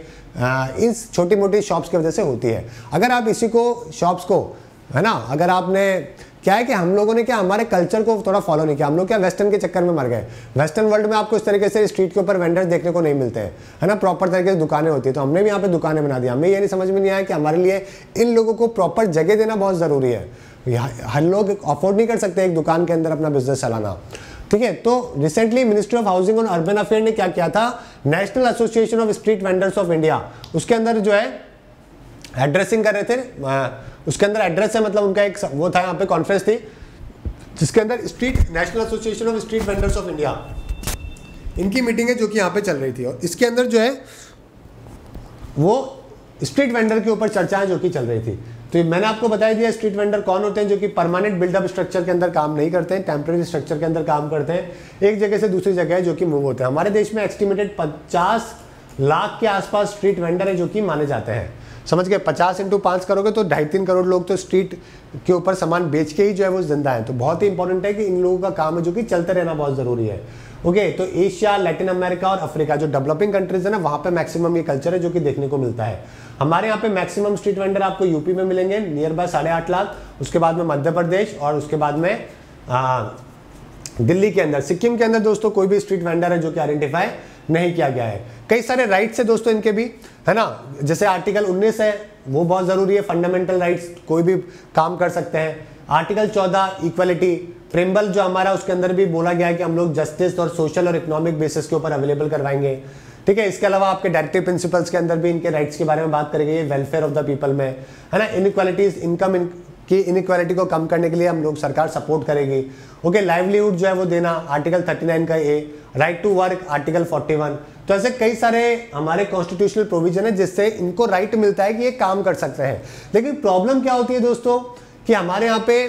इस छोटी मोटी शॉप्स की वजह से होती है। अगर आप इसी को शॉप्स को है ना, अगर आपने क्या है कि हम लोगों ने क्या हमारे कल्चर को थोड़ा फॉलो नहीं किया, हम लोग क्या वेस्टर्न के चक्कर में मर गए। वेस्टर्न वर्ल्ड में आपको इस तरीके से स्ट्रीट के ऊपर वेंडर्स देखने को नहीं मिलते हैं, है ना, प्रॉपर तरीके से दुकानें होती है, तो हमने भी यहाँ पे दुकानें बना दी। हमें ये नहीं समझ में नहीं आया कि हमारे लिए इन लोगों को प्रॉपर जगह देना बहुत ज़रूरी है। हर लोग अफोर्ड नहीं कर सकते एक दुकान के अंदर अपना बिजनेस चलाना। ठीक है, तो रिसेंटली मिनिस्ट्री ऑफ हाउसिंग और अर्बन अफेयर ने क्या किया था, national association of street vendors of India, उसके अंदर जो है एड्रेसिंग कर रहे थे, उसके अंदर एड्रेस है, मतलब उनका एक वो था, यहाँ पे कॉन्फ्रेंस थी जिसके अंदर national association of street vendors of India इनकी मीटिंग है जो कि यहाँ पे चल रही थी, और इसके अंदर जो है वो स्ट्रीट वेंडर के ऊपर चर्चाएं जो कि चल रही थी। तो मैंने आपको बता दिया स्ट्रीट वेंडर कौन होते हैं, जो कि परमानेंट बिल्डअप स्ट्रक्चर के अंदर काम नहीं करते हैं, टेम्परेरी स्ट्रक्चर के अंदर काम करते हैं, एक जगह से दूसरी जगह जो कि मूव होते हैं। हमारे देश में एस्टिमेटेड 50 लाख के आसपास स्ट्रीट वेंडर है जो कि माने जाते हैं। समझ गए, 50 × 5 करोगे तो 2.5-3 करोड़ लोग तो स्ट्रीट के ऊपर सामान बेच के ही जो है वो जिंदा है। तो बहुत ही इंपॉर्टेंट है कि इन लोगों का काम है जो कि चलते रहना बहुत जरूरी है। ओके, तो एशिया, लैटिन अमेरिका और अफ्रीका जो डेवलपिंग कंट्रीज है ना, वहाँ पे मैक्सिमम ये कल्चर है जो कि देखने को मिलता है। हमारे यहाँ पे मैक्सिमम स्ट्रीट वेंडर आपको यूपी में मिलेंगे, नियर बाय 8.5 लाख, उसके बाद में मध्य प्रदेश और उसके बाद में दिल्ली के अंदर। सिक्किम के अंदर दोस्तों कोई भी स्ट्रीट वेंडर है जो कि आइडेंटिफाई नहीं किया गया है। कई सारे राइट्स है दोस्तों इनके भी, है ना, जैसे आर्टिकल 19 है वो बहुत ज़रूरी है, फंडामेंटल राइट्स, कोई भी काम कर सकते हैं। आर्टिकल 14 इक्वलिटी, प्रिम्बल जो हमारा उसके अंदर भी बोला गया है कि हम लोग जस्टिस और सोशल और इकोनॉमिक बेसिस के ऊपर अवेलेबल करवाएंगे। ठीक है, इसके अलावा आपके डायरेक्टिव प्रिंसिपल्स के अंदर भी इनके राइट्स के बारे में बात करेंगे, ये वेलफेयर ऑफ द पीपल में, है ना। इनइक्वालिटीज, इनकम की इनइक्वालिटी को कम करने के लिए हम लोग सरकार सपोर्ट करेगी। ओके, लाइवलीहुड जो है वो देना, आर्टिकल 39 का A, right to work article 41। तो ऐसे कई सारे हमारे कॉन्स्टिट्यूशनल प्रोविजन है जिससे इनको राइट मिलता है कि ये काम कर सकते हैं। लेकिन प्रॉब्लम क्या होती है दोस्तों कि हमारे यहाँ पे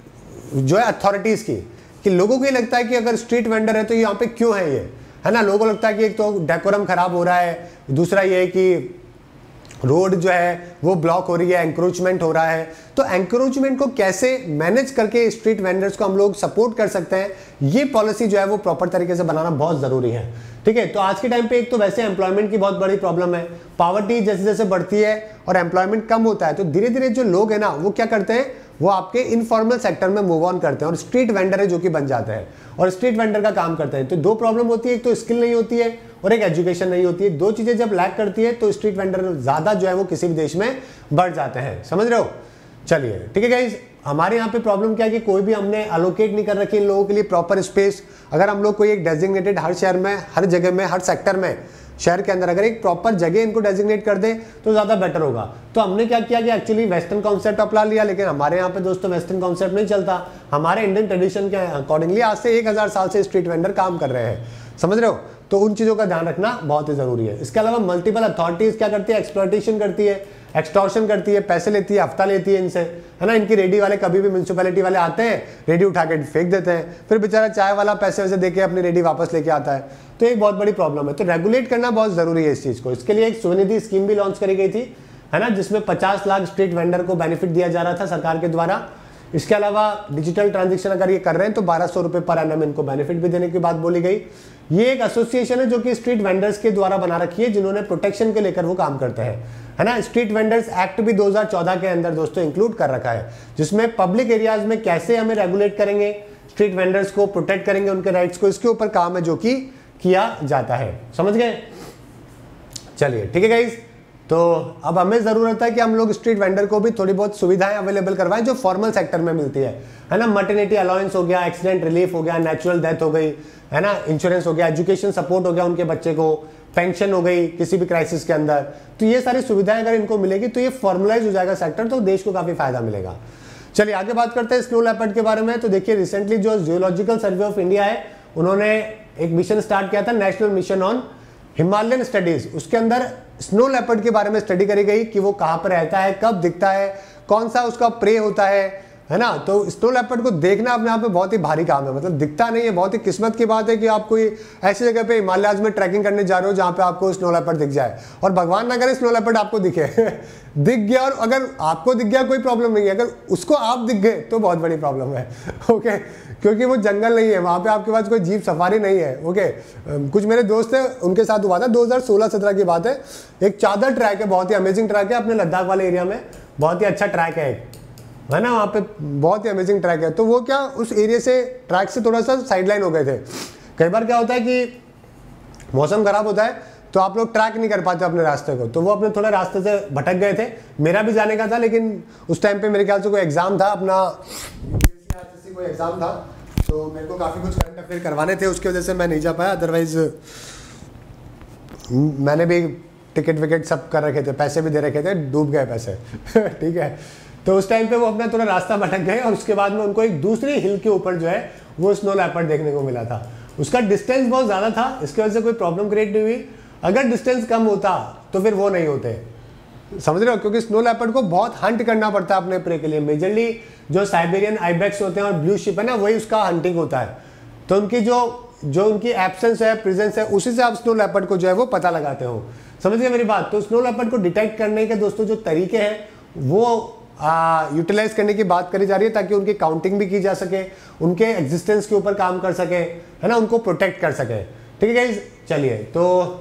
जो है अथॉरिटीज की, कि लोगों को ये लगता है कि अगर स्ट्रीट वेंडर है तो यहाँ पे क्यों है ये, है ना। लोगों को लगता है कि एक तो डेकोरम खराब हो रहा है, दूसरा ये है कि रोड जो है वो ब्लॉक हो रही है, एंक्रोचमेंट हो रहा है। तो एंक्रोचमेंट को कैसे मैनेज करके स्ट्रीट वेंडर्स को हम लोग सपोर्ट कर सकते हैं, ये पॉलिसी जो है वो प्रॉपर तरीके से बनाना बहुत जरूरी है। ठीक है, तो आज के टाइम पे एक तो वैसे एम्प्लॉयमेंट की बहुत बड़ी प्रॉब्लम है, पावर्टी जैसे जैसे बढ़ती है और एम्प्लॉयमेंट कम होता है तो धीरे धीरे जो लोग हैं ना वो क्या करते हैं, वो आपके इनफॉर्मल सेक्टर में मूव ऑन करते हैं और स्ट्रीट वेंडर है जो कि बन जाते हैं और स्ट्रीट वेंडर का काम करते हैं। तो दो प्रॉब्लम होती है, एक तो स्किल नहीं होती है और एक एजुकेशन नहीं होती है। दो चीजें जब लैक करती है तो स्ट्रीट वेंडर ज्यादा जो है वो किसी भी देश में बढ़ जाते हैं, समझ रहे हो। चलिए ठीक है गाइस, हमारे यहाँ पे प्रॉब्लम क्या है कि कोई भी हमने अलोकेट नहीं कर रखी इन लोगों के लिए प्रॉपर स्पेस। अगर हम लोग कोई एक डेजिग्नेटेड हर शहर में, हर जगह में, हर सेक्टर में शहर के अंदर, अगर एक प्रॉपर जगह इनको डेजिग्नेट कर दे तो ज़्यादा बेटर होगा। तो हमने क्या किया कि एक्चुअली वेस्टर्न कॉन्सेप्ट अपना लिया, लेकिन हमारे यहाँ पे दोस्तों वेस्टर्न कॉन्सेप्ट नहीं चलता। हमारे इंडियन ट्रेडिशन के अकॉर्डिंगली आज से 1000 साल से स्ट्रीट वेंडर काम कर रहे हैं, समझ रहे हो। तो उन चीज़ों का ध्यान रखना बहुत ही ज़रूरी है। इसके अलावा मल्टीपल अथॉरिटीज़ क्या करती है, एक्सप्लॉयटेशन करती है, एक्सटॉर्शन करती है, पैसे लेती है, हफ्ता लेती है इनसे, है ना। इनकी रेडी वाले कभी भी म्यूनसिपैलिटी वाले आते हैं, रेडी उठा के फेंक देते हैं, फिर बेचारा चाय वाला पैसे वैसे देके अपनी रेडी वापस लेके आता है। तो एक बहुत बड़ी प्रॉब्लम है। तो रेगुलेट करना बहुत ज़रूरी है इस चीज़ को। इसके लिए एक स्वनिधि स्कीम भी लॉन्च करी गई थी, है ना, जिसमें 50 लाख स्ट्रीट वेंडर को बेनिफिट दिया जा रहा था सरकार के द्वारा। इसके अलावा डिजिटल ट्रांजेक्शन अगर ये कर रहे हैं तो 1200 रुपये पर एनम इनको बेनिफिट भी देने की बात बोली गई। ये एक एसोसिएशन है जो कि स्ट्रीट वेंडर्स के द्वारा बना रखी है, जिन्होंने प्रोटेक्शन के लेकर वो काम करते हैं, है ना। स्ट्रीट वेंडर्स एक्ट भी 2014 के अंदर दोस्तों इंक्लूड कर रखा है, जिसमें पब्लिक एरियाज में कैसे हमें रेगुलेट करेंगे, स्ट्रीट वेंडर्स को प्रोटेक्ट करेंगे, उनके राइट्स को, इसके ऊपर काम है जो कि किया जाता है, समझ गए। चलिए ठीक है गाइस, तो अब हमें ज़रूरत है कि हम लोग स्ट्रीट वेंडर को भी थोड़ी बहुत सुविधाएं अवेलेबल करवाएं जो फॉर्मल सेक्टर में मिलती है ना। मटर्निटी अलाउंस हो गया, एक्सीडेंट रिलीफ हो गया, नेचुरल डेथ हो गई, है ना, इंश्योरेंस हो गया, एजुकेशन सपोर्ट हो गया उनके बच्चे को, पेंशन हो गई किसी भी क्राइसिस के अंदर। तो ये सारी सुविधाएं अगर इनको मिलेगी तो ये फॉर्मलाइज हो जाएगा सेक्टर, तो देश को काफ़ी फायदा मिलेगा। चलिए आगे बात करते हैं स्नो लेपर्ड के बारे में। तो देखिए रिसेंटली जो जियोलॉजिकल सर्वे ऑफ इंडिया है, उन्होंने एक मिशन स्टार्ट किया था, national mission on Himalayan studies. उसके अंदर स्नो लेपर्ड के बारे में स्टडी करी गई कि वो कहाँ पर रहता है, कब दिखता है, कौन सा उसका प्रे होता है ना। तो स्नो लेपर्ड को देखना अपने आप में बहुत ही भारी काम है, मतलब दिखता नहीं है। बहुत ही किस्मत की बात है कि आप कोई ऐसी जगह पे हिमालयाज में ट्रैकिंग करने जा रहे हो जहाँ पे आपको स्नो लेपर्ड दिख जाए, और भगवान ना करे स्नो लेपर्ड आपको दिखे दिख गया, और अगर आपको दिख गया कोई प्रॉब्लम नहीं है, अगर उसको आप दिख गए तो बहुत बड़ी प्रॉब्लम है, ओके। क्योंकि वो जंगल नहीं है, वहाँ पे आपके पास कोई जीप सफारी नहीं है, ओके। कुछ मेरे दोस्त हैं, उनके साथ हुआ था, 2016-17 की बात है। एक चादर ट्रैक है, बहुत ही अमेजिंग ट्रैक है अपने लद्दाख वाले एरिया में, बहुत ही अच्छा ट्रैक है ना, वहाँ पे बहुत ही अमेजिंग ट्रैक है। तो वो क्या उस एरिया से, ट्रैक से थोड़ा सा साइडलाइन हो गए थे। कई बार क्या होता है कि मौसम खराब होता है तो आप लोग ट्रैक नहीं कर पाते अपने रास्ते को, तो वो अपने थोड़े रास्ते से भटक गए थे। मेरा भी जाने का था, लेकिन उस टाइम पे मेरे ख्याल से कोई एग्जाम था, अपना कोई एग्जाम था, तो मेरे को काफ़ी कुछ करंट अफेयर करवाने थे, उसकी वजह से मैं नहीं जा पाया। अदरवाइज मैंने भी टिकट विकेट सब कर रखे थे, पैसे भी दे रखे थे, डूब गए पैसे ठीक है। तो उस टाइम पे वो अपना थोड़ा रास्ता भटक गए, और उसके बाद में उनको एक दूसरी हिल के ऊपर जो है वो स्नो लेपर्ड देखने को मिला था। उसका डिस्टेंस बहुत ज़्यादा था, इसकी वजह से कोई प्रॉब्लम क्रिएट नहीं हुई। अगर डिस्टेंस कम होता तो फिर वो नहीं होते, समझ रहे हो, क्योंकि स्नो लेपर्ड को बहुत हंट करना पड़ता है अपने प्रे के लिए। मेजरली जो साइबेरियन आइबेक्स होते हैं और ब्लू शिप है ना, वही उसका हंटिंग होता है। तो उनकी जो उनकी एब्सेंस है, प्रेजेंस है, उसी से आप स्नो लेपर्ड को जो है वो पता लगाते हो, समझ गए मेरी बात। तो स्नो लेपर्ड को डिटेक्ट करने के दोस्तों जो तरीके हैं वो यूटिलाइज करने की बात करी जा रही है, ताकि उनकी काउंटिंग भी की जा सके, उनके एग्जिस्टेंस के ऊपर काम कर सके, है ना, उनको प्रोटेक्ट कर सके, ठीक है गाइस। चलिए तो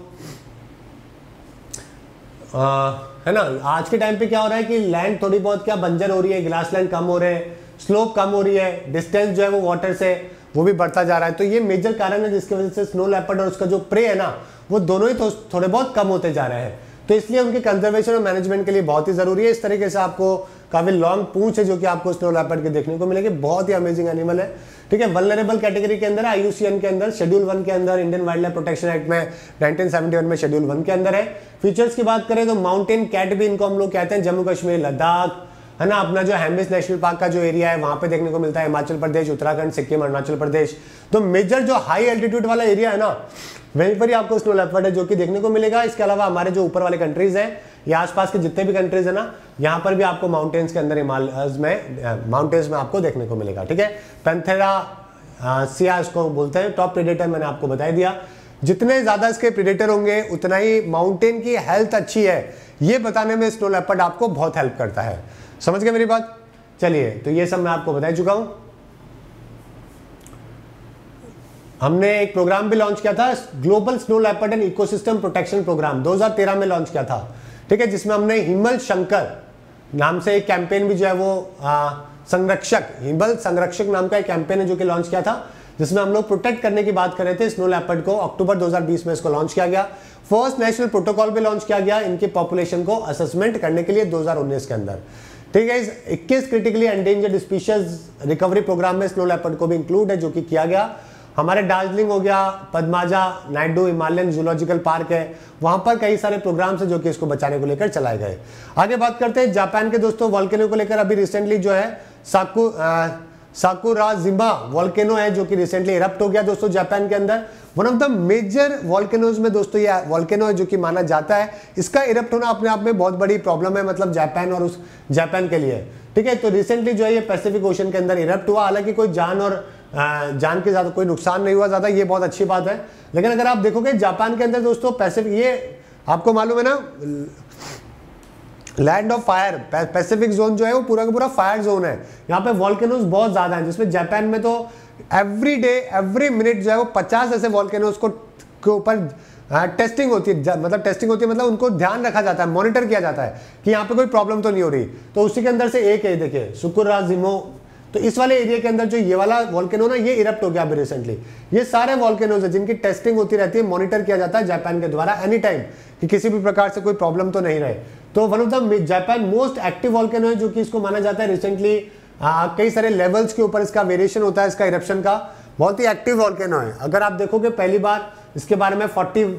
है ना, आज के टाइम पे क्या हो रहा है कि लैंड थोड़ी बहुत क्या बंजर हो रही है, ग्लास लैंड कम हो रहे हैं, स्लोप कम हो रही है, डिस्टेंस जो है वो वाटर से वो भी बढ़ता जा रहा है। तो ये मेजर कारण है जिसकी वजह से स्नो लेपर्ड और उसका जो प्रे है ना, वो दोनों ही थोड़े बहुत कम होते जा रहे हैं। तो इसलिए उनके कंजर्वेशन और मैनेजमेंट के लिए बहुत ही जरूरी है। इस तरीके से आपको काफी लॉन्ग पूंछ है जो कि आपको स्नो लेपर्ड के देखने को मिलेगी, बहुत ही अमेजिंग एनिमल है, ठीक है। वल्नरेबल कैटेगरी के अंदर IUCN के अंदर शेड्यूल 1 के अंदर, Indian wildlife protection act में 1971 में शेड्यूल 1 के अंदर है। फीचर्स की बात करें तो माउंटेन कैट भी इनको हम लोग कहते हैं, जम्मू कश्मीर, लद्दाख, है ना, अपना जो हैम्बिस नेशनल पार्क का जो एरिया है वहां पे देखने को मिलता है, हिमाचल प्रदेश, उत्तराखंड, सिक्किम, अरुणाचल प्रदेश। तो मेजर जो हाई एल्टीट्यूड वाला एरिया है ना, वहीं पर ही आपको स्नो लेपर्ड है जो कि देखने को मिलेगा। इसके अलावा हमारे जो ऊपर वाले कंट्रीज हैं या आसपास के जितने भी कंट्रीज है ना, यहाँ पर भी आपको माउंटेन्स के अंदर, हिमालयस में, माउंटेन्स में आपको देखने को मिलेगा, ठीक है। पैंथेरा सिया इसको बोलते हैं, टॉप प्रेडेटर मैंने आपको बता दिया। जितने ज्यादा इसके प्रेडेटर होंगे उतना ही माउंटेन की हेल्थ अच्छी है, ये बताने में स्नो लेपर्ड आपको बहुत हेल्प करता है, समझ गए मेरी बात। चलिए तो ये सब मैं आपको बता चुका हूं। हमने एक प्रोग्राम भी लॉन्च किया था, global snow leopard and ecosystem protection programme, 2013 में लॉन्च किया था, ठीक है, जिसमें हमने हिमल शंकर नाम से एक कैंपेन भी जो है वो संरक्षक, हिमल संरक्षक नाम का एक कैंपेन है जो कि लॉन्च किया था, जिसमें हम लोग प्रोटेक्ट करने की बात कर रहे थे स्नो लेपर्ड को। अक्टूबर 2020 में इसको लॉन्च किया गया। फर्स्ट नेशनल प्रोटोकॉल भी लॉन्च किया गया इनकी पॉपुलेशन को असेसमेंट करने के लिए 2019 के अंदर, ठीक है। इस 21 critically endangered species recovery programme में स्नो लेपर्ड को भी इंक्लूड है जो कि किया गया। हमारे दार्जिलिंग हो गया, Padmaja Naidu Himalayan zoological park है, वहां पर कई सारे प्रोग्राम्स है जो कि इसको बचाने को लेकर चलाए गए। आगे बात करते हैं जापान के दोस्तों वॉल्केनो को लेकर। अभी रिसेंटली जो है साकुराजिमा वॉल्केनो है जो कि रिसेंटली इरप्ट हो गया दोस्तों जापान के अंदर। One of the major volcanoes में दोस्तों ये वॉल्केनो है जो कि माना जाता है। इसका इरप्ट होना अपने आप में बहुत बड़ी प्रॉब्लम है, मतलब जापान और उस जापान के लिए, ठीक है। तो रिसेंटली जो है ये पैसिफिक ओशन के अंदर इरप्ट हुआ, हालांकि कोई जान के ज्यादा कोई नुकसान नहीं हुआ ज्यादा, ये बहुत अच्छी बात है। लेकिन अगर आप देखोगे जापान के अंदर दोस्तों पैसिफिक, ये आपको मालूम है ना land of fire, Pacific zone जो है वो पूरा का पूरा फायर जोन है। यहाँ पे वॉल्केनोज बहुत ज्यादा हैं, जिसमें जापान में तो एवरी डे एवरी मिनट जो है वो 50 ऐसे वॉल्केनोज के ऊपर टेस्टिंग होती है, मतलब उनको ध्यान रखा जाता है, मॉनिटर किया जाता है कि यहाँ पे कोई प्रॉब्लम तो नहीं हो रही। तो उसी के अंदर से एक है, देखिए सुकुराजिमो, तो इस वाले एरिया के अंदर जो ये वाला वॉल्केनो ना ये इरप्ट हो गया अभी रिसेंटली। ये सारे वॉल्केनोज है जिनकी टेस्टिंग होती रहती है, मॉनिटर किया जाता है जापान के द्वारा एनी टाइम कि किसी भी प्रकार से कोई प्रॉब्लम तो नहीं रहे। तो one of the Japan most active volcano है जो कि इसको माना जाता है रिसेंटली कई सारे लेवल्स के ऊपर इसका वेरिएशन होता है, इसका इरप्शन का, बहुत ही एक्टिव वॉल्केनो है। अगर आप देखोगे पहली बार इसके बारे में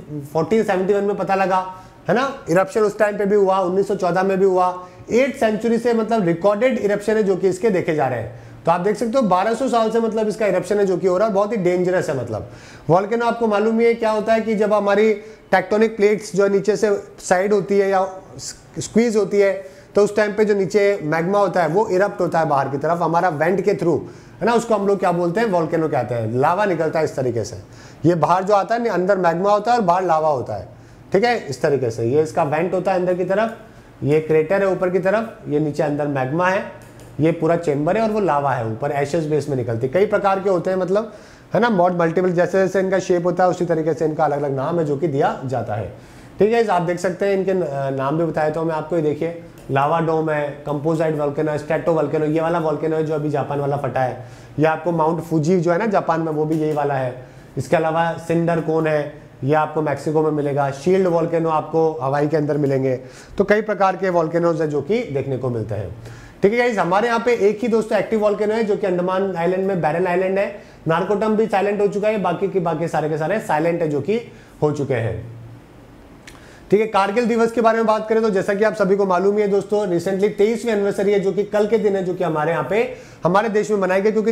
1471 में पता लगा है ना, इरप्शन उस टाइम पे भी हुआ, 1914 में भी हुआ, 8th सेंचुरी से मतलब रिकॉर्डेड इरप्शन है जो कि इसके देखे जा रहे हैं। तो आप देख सकते हो 1200 साल से मतलब इसका इरप्शन है जो कि हो रहा है, बहुत ही डेंजरस है। मतलब वॉल्केनो आपको मालूम ही है क्या होता है कि जब हमारी टेक्टोनिक प्लेट्स जो नीचे से साइड होती है या स्क्वीज होती है, तो उस टाइम पे जो नीचे मैग्मा होता है वो इरप्ट होता है बाहर की तरफ हमारा वेंट के थ्रू, है ना, उसको हम लोग क्या बोलते हैं, वॉल्केनो कहते हैं। लावा निकलता है इस तरीके से, ये बाहर जो आता है अंदर मैग्मा होता है और बाहर लावा होता है, ठीक है, इस तरीके से। ये इसका वेंट होता है अंदर की तरफ, ये क्रेटर है ऊपर की तरफ, ये नीचे अंदर मैग्मा है, ये पूरा चेंबर है और वो लावा है ऊपर एशेस बेस में निकलती। कई प्रकार के होते हैं मतलब, है ना, बहुत मल्टीपल, जैसे जैसे इनका शेप होता है उसी तरीके से इनका अलग अलग नाम है जो कि दिया जाता है, ठीक है। आप देख सकते हैं इनके नाम भी बताया तो मैं आपको, ये देखिए लावा डोम है, कंपोजाइट वॉल्केनो है, स्ट्रेटो वॉल्केनो, ये वाला वॉल्केनो है जो अभी जापान वाला फटा है। ये आपको माउंट फूजी जो है ना जापान में, वो भी यही वाला है। इसके अलावा सिंडर कोन है, ये आपको मैक्सिको में मिलेगा। शील्ड वॉल्केनो आपको हवाई के अंदर मिलेंगे। तो कई प्रकार के वॉल्केनोज है जो कि देखने को मिलते हैं, ठीक है गाइस। हमारे यहाँ पे एक ही दोस्तों एक्टिव वॉल्केनो है जो कि अंडमान आइलैंड में बैरन आइलैंड है। नारकोटम भी साइलेंट हो चुका है, बाकी सारे के सारे साइलेंट है जो कि हो चुके हैं, ठीक है। कारगिल दिवस के बारे में बात करें तो जैसा कि आप सभी को मालूम ही है दोस्तों, रिसेंटली 23वीं एनिवर्सरी है जो कि कल के दिन है, जो कि हमारे यहाँ पे हमारे देश में मनाई गई, क्योंकि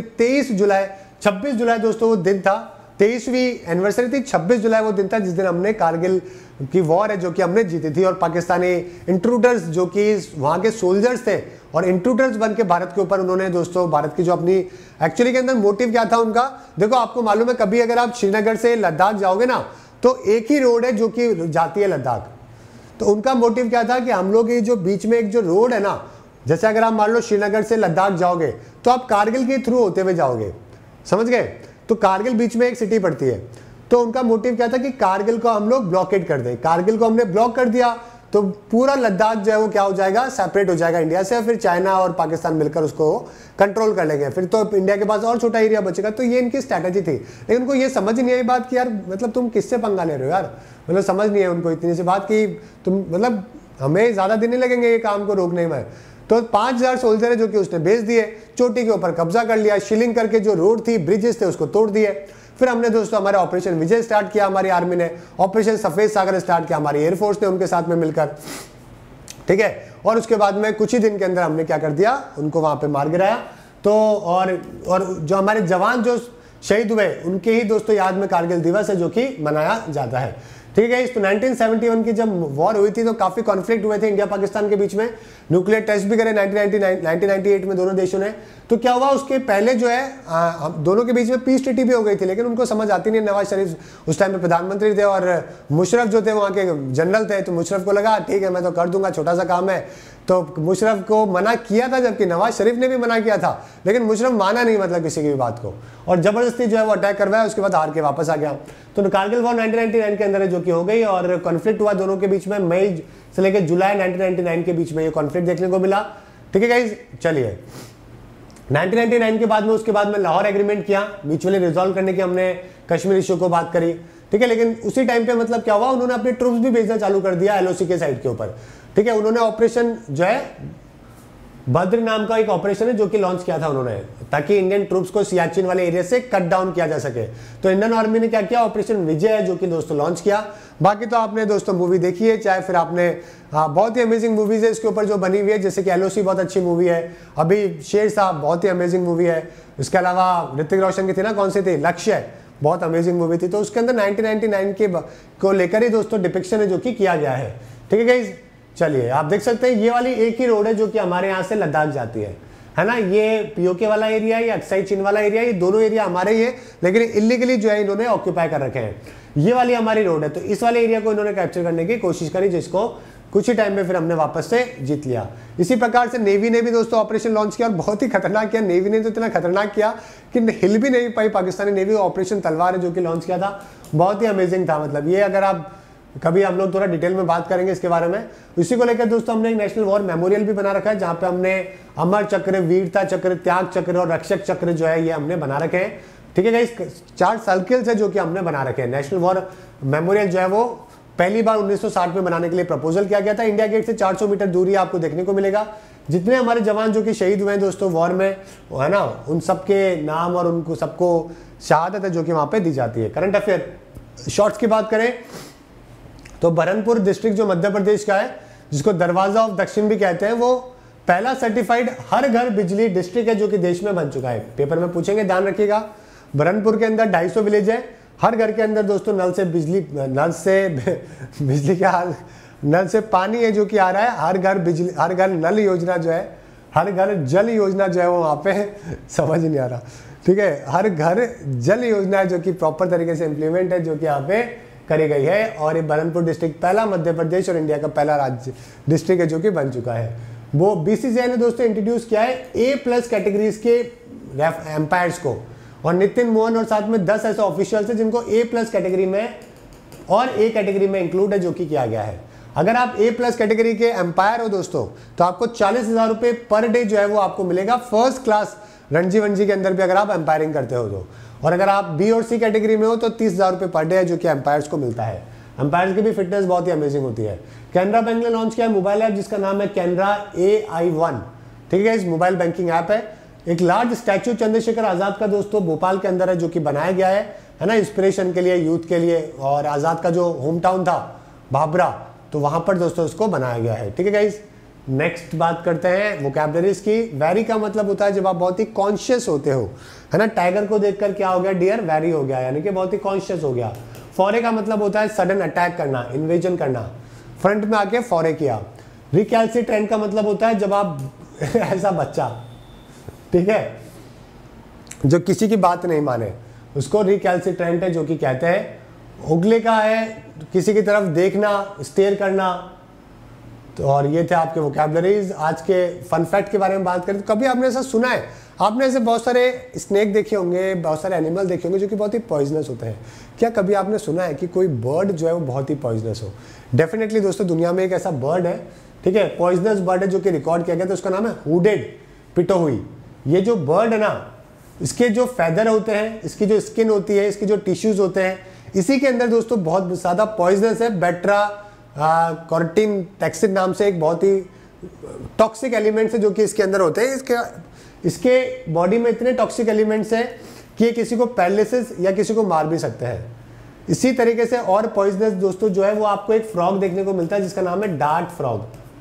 26 जुलाई दोस्तों वो दिन था, 23वीं एनिवर्सरी थी, 26 जुलाई वो दिन था जिस दिन हमने कारगिल की वॉर है जो कि हमने जीती थी। और पाकिस्तानी इंट्रूडर्स जो कि वहाँ के सोल्जर्स थे और इंट्रूडर्स बन के भारत के ऊपर उन्होंने दोस्तों भारत की जो अपनी एक्चुअली के अंदर मोटिव क्या था उनका, देखो आपको मालूम है कभी अगर आप श्रीनगर से लद्दाख जाओगे ना तो एक ही रोड है जो कि जाती है लद्दाख। तो उनका मोटिव क्या था कि हम लोग ये जो बीच में एक जो रोड है ना, जैसे अगर आप मान लो श्रीनगर से लद्दाख जाओगे तो आप कारगिल के थ्रू होते हुए जाओगे, समझ गए। तो कारगिल बीच में एक सिटी पड़ती है, तो उनका मोटिव क्या था कि कारगिल को हम लोग ब्लॉकेट कर दें। कारगिल को हमने ब्लॉक कर दिया तो पूरा लद्दाख जो है वो क्या हो जाएगा, सेपरेट हो जाएगा इंडिया से, फिर चाइना और पाकिस्तान मिलकर उसको कंट्रोल कर लेंगे, फिर तो इंडिया के पास और छोटा एरिया बचेगा। तो ये इनकी स्ट्रैटेजी थी, लेकिन उनको ये समझ नहीं आई बात कि यार मतलब तुम किससे पंगा ले रहे हो यार, मतलब समझ नहीं है उनको इतनी सी बात कि तुम मतलब हमें ज़्यादा दिन नहीं लगेंगे ये काम को रोकने में। तो 5000 सोल्जर है जो कि उसने भेज दिए, चोटी के ऊपर कब्जा कर लिया, शिलिंग करके जो रोड थी ब्रिजेस थे उसको तोड़ दिए। फिर हमने दोस्तों हमारा ऑपरेशन विजय स्टार्ट किया, हमारी आर्मी ने ऑपरेशन सफेद सागर स्टार्ट किया, हमारी एयरफोर्स ने उनके साथ में मिलकर, ठीक है। और उसके बाद में कुछ ही दिन के अंदर हमने क्या कर दिया, उनको वहां पे मार गिराया। तो और जो हमारे जवान जो शहीद हुए उनके ही दोस्तों याद में कारगिल दिवस है जो कि मनाया जाता है, ठीक है। तो 1971 की जब वॉर हुई थी तो काफी कॉन्फ्लिक्ट हुए थे इंडिया पाकिस्तान के बीच में, न्यूक्लियर टेस्ट भी करे 1998 में दोनों देशों ने। तो क्या हुआ, उसके पहले जो है दोनों के बीच में पीस ट्रीटी भी हो गई थी, लेकिन उनको समझ आती नहीं। नवाज शरीफ उस टाइम पे प्रधानमंत्री थे और मुशर्रफ जो थे वहाँ के जनरल थे, तो मुशर्रफ को लगा ठीक है मैं तो कर दूंगा, छोटा सा काम है। तो मुशर्रफ को मना किया था, जबकि नवाज शरीफ ने भी मना किया था, लेकिन मुशर्रफ माना नहीं मतलब किसी की भी बात को, और जबरदस्ती जो है वो अटैक करवाया, उसके बाद हार के वापस आ गया। तो कारगिल वॉर 1999 के अंदर है जो कि हो गई, और कॉन्फ्लिक्ट हुआ दोनों के बीच में मई से लेकर जुलाई 1999 के बीच में ये कॉन्फ्लिक्ट देखने को मिला, ठीक है गाइस। चलिए 1999 के बाद में उसके बाद में लाहौर एग्रीमेंट किया, म्यूचुअली रिजॉल्व करने की हमने कश्मीर इशू को बात करी, ठीक है। लेकिन उसी टाइम पे मतलब क्या हुआ, उन्होंने अपने ट्रूप्स भी भेजना चालू कर दिया LOC के साइड के ऊपर, ठीक है। उन्होंने ऑपरेशन जो है भद्र नाम का एक ऑपरेशन है जो कि लॉन्च किया था उन्होंने, ताकि इंडियन ट्रूप्स को सियाचिन वाले एरिया से कट डाउन किया जा सके। तो इंडियन आर्मी ने क्या किया, ऑपरेशन विजय है जो कि दोस्तों लॉन्च किया। बाकी तो आपने दोस्तों मूवी देखी है, चाहे फिर आपने बहुत ही अमेजिंग मूवीज है इसके ऊपर जो बनी हुई है, जैसे कि LOC बहुत अच्छी मूवी है, अभी शेर साहब बहुत ही अमेजिंग मूवी है। इसके अलावा ऋतिक रोशन की थी ना, कौन सी थी, लक्ष्य, बहुत अमेजिंग मूवी थी। तो उसके अंदर 1999 के को लेकर ही दोस्तों डिपिक्शन है जो कि किया गया है। ठीक है गाइस, चलिए आप देख सकते हैं ये वाली एक ही रोड है जो कि हमारे यहाँ से लद्दाख जाती है ना। ये POK वाला एरिया है, अक्साई चीन वाला एरिया, ये दोनों एरिया हमारे ही है, लेकिन इलीगली जो है इन्होंने ऑक्यूपाई कर रखे हैं। ये वाली हमारी रोड है, तो इस वाले एरिया को इन्होंने कैप्चर करने की कोशिश करी, जिसको कुछ ही टाइम में फिर हमने वापस से जीत लिया। इसी प्रकार से नेवी ने भी दोस्तों ऑपरेशन लॉन्च किया और बहुत ही खतरनाक किया। नेवी ने तो इतना खतरनाक किया कि हिल भी नहीं पाई पाकिस्तानी नेवी। ऑपरेशन तलवार है जो कि लॉन्च किया था, बहुत ही अमेजिंग था। मतलब ये अगर आप कभी हम लोग थोड़ा डिटेल में बात करेंगे इसके बारे में। इसी को लेकर दोस्तों हमने एक नेशनल वॉर मेमोरियल भी बना रखा है, जहां पे हमने अमर चक्र, वीरता चक्र, त्याग चक्र और रक्षक चक्र जो है ये हमने बना रखे हैं। ठीक है गाइस, 4 सर्किल्स है जो कि हमने बना रखे हैं। नेशनल वॉर मेमोरियल जो है वो पहली बार 1960 में बनाने के लिए प्रपोजल किया गया था। इंडिया गेट से 400 मीटर दूरी आपको देखने को मिलेगा। जितने हमारे जवान जो कि शहीद हुए हैं दोस्तों वॉर में, है ना, उन सबके नाम और उनको सबको शहादत है जो कि वहां पे दी जाती है। करंट अफेयर शॉर्ट्स की बात करें तो बरहमपुर डिस्ट्रिक्ट जो मध्य प्रदेश का है, जिसको दरवाजा ऑफ दक्षिण भी कहते हैं, वो पहला सर्टिफाइड हर घर बिजली डिस्ट्रिक्ट है जो कि देश में बन चुका है। पेपर में पूछेंगे, ध्यान रखिएगा। बरहमपुर के अंदर 250 विलेज है, हर घर के अंदर दोस्तों नल से पानी है जो कि आ रहा है। हर घर बिजली, हर घर नल योजना जो है, हर घर जल योजना जो है वो वहाँ पे समझ नहीं आ रहा। ठीक है, हर घर जल योजना है जो कि प्रॉपर तरीके से इंप्लीमेंट है जो कि यहाँ पे करी गई है। और ये बरहमपुर डिस्ट्रिक्ट पहला मध्य प्रदेश और इंडिया का पहला राज्य डिस्ट्रिक्ट है जो कि बन चुका है। वो BCCI ने दोस्तों इंट्रोड्यूस किया है A+ कैटेगरीज के एम्पायर्स को, और नितिन मोहन और साथ में 10 ऐसे ऑफिशियल्स हैं जिनको A+ कैटेगरी में और A कैटेगरी में इंक्लूड है जो कि किया गया है। अगर आप A+ कैटेगरी के एम्पायर हो दोस्तों तो आपको 40,000 रुपये पर डे जो है वो आपको मिलेगा फर्स्ट क्लास रणजी वनजी के अंदर भी अगर आप एम्पायरिंग करते हो तो। और अगर आप B और C कैटेगरी में हो तो 30,000 रुपये पर डे है जो कि एम्पायर्स को मिलता है। एम्पायर्स की भी फिटनेस बहुत ही अमेजिंग होती है। कैनरा बैंक ने लॉन्च किया मोबाइल ऐप जिसका नाम है कैनरा AI1। ठीक है, इस मोबाइल बैंकिंग ऐप है। एक लार्ज स्टैचू चंद्रशेखर आजाद का दोस्तों भोपाल के अंदर है जो कि बनाया गया है ना, इंस्पिरेशन के लिए, यूथ के लिए। और आजाद का जो होम टाउन था भाभरा, तो वहां पर दोस्तों इसको बनाया गया है। ठीक है गाइस, नेक्स्ट बात करते हैं वोकैबुलरीज की। वेरी का मतलब होता है जब आप बहुत ही कॉन्शियस होते हो, है ना। टाइगर को देखकर क्या हो गया, डियर वेरी हो गया, यानी कि बहुत ही कॉन्शियस हो गया। फॉरे का मतलब होता है सडन अटैक करना, इन्वेजन करना, फ्रंट में आके फॉरे किया। रिकैल्सिट्रेंट का मतलब होता है जब आप ऐसा बच्चा, ठीक है, जो किसी की बात नहीं माने, उसको रिकैल्सिट्रेंट है जो कि कहते हैं। उगले का है किसी की तरफ देखना, स्टेयर करना। तो और ये थे आपके वोकैबुलरीज। आज के फन फैक्ट के बारे में बात करें तो कभी आपने ऐसा सुना है, आपने ऐसे बहुत सारे स्नेक देखे होंगे, बहुत सारे एनिमल देखे होंगे जो कि बहुत ही पॉइजनस होते हैं। क्या कभी आपने सुना है कि कोई बर्ड जो है वो बहुत ही पॉइजनस हो? डेफिनेटली दोस्तों दुनिया में एक ऐसा बर्ड है, ठीक है, पॉइजनस बर्ड है जो कि रिकॉर्ड किया गया था, उसका नाम है हुडेड पिटोहुई। ये जो बर्ड है ना, इसके जो फैदर होते हैं, इसकी जो स्किन होती है, इसके जो टिश्यूज होते हैं, इसी के अंदर दोस्तों बहुत ज़्यादा पॉइजनस है। बेट्रा कॉर्टिन टैक्सिन नाम से एक बहुत ही टॉक्सिक एलिमेंट्स है जो कि इसके अंदर होते हैं। इसके बॉडी में इतने टॉक्सिक एलिमेंट्स हैं कि ये किसी को पैरालिसिस या किसी को मार भी सकते हैं। इसी तरीके से और पॉइजनस दोस्तों जो है वो आपको एक फ्रॉग देखने को मिलता है जिसका नाम है डार्ट फ्रॉग।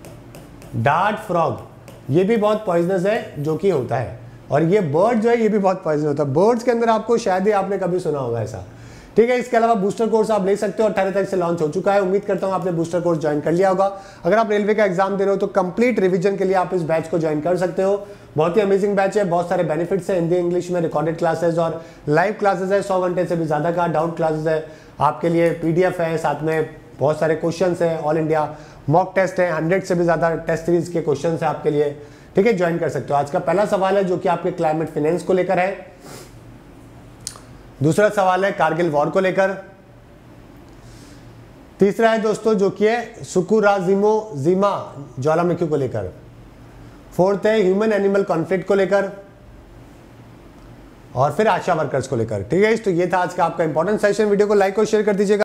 डार्ट फ्रॉग ये भी बहुत पॉइजनस है जो कि होता है। और ये बर्ड जो है ये भी बहुत पॉइजनस होता है। बर्ड्स के अंदर आपको शायद ही आपने कभी सुना होगा ऐसा, ठीक है। इसके अलावा बूस्टर कोर्स आप ले सकते हो, 18 तारीख से लॉन्च हो चुका है। उम्मीद करता हूं आपने बूस्टर कोर्स ज्वाइन कर लिया होगा। अगर आप रेलवे का एग्जाम दे रहे हो तो कंप्लीट रिवीजन के लिए आप इस बैच को ज्वाइन कर सकते हो। बहुत ही अमेजिंग बैच है, बहुत सारे बेनिफिट्स है, हिंदी इंग्लिश में रिकॉर्डेड क्लासेस और लाइव क्लासेस है, 100 घंटे से भी ज्यादा का डाउट क्लासेस है आपके लिए, PDF है, साथ में बहुत सारे क्वेश्चन है, ऑल इंडिया मॉक टेस्ट है, 100 से भी ज्यादा टेस्ट सीरीज के क्वेश्चन है आपके लिए, ठीक है, ज्वाइन कर सकते हो। आज का पहला सवाल है जो कि आपके क्लाइमेट फाइनेंस को लेकर है। दूसरा सवाल है कारगिल वॉर को लेकर। तीसरा है दोस्तों जो कि है सुकुराजिमा ज्वालामुखी को लेकर। फोर्थ है ह्यूमन एनिमल कॉन्फ्लिक्ट को लेकर। और फिर आशा वर्कर्स को लेकर, ठीक है। तो ये था आज का आपका इंपॉर्टेंट सेशन। वीडियो को लाइक और शेयर कर दीजिएगा।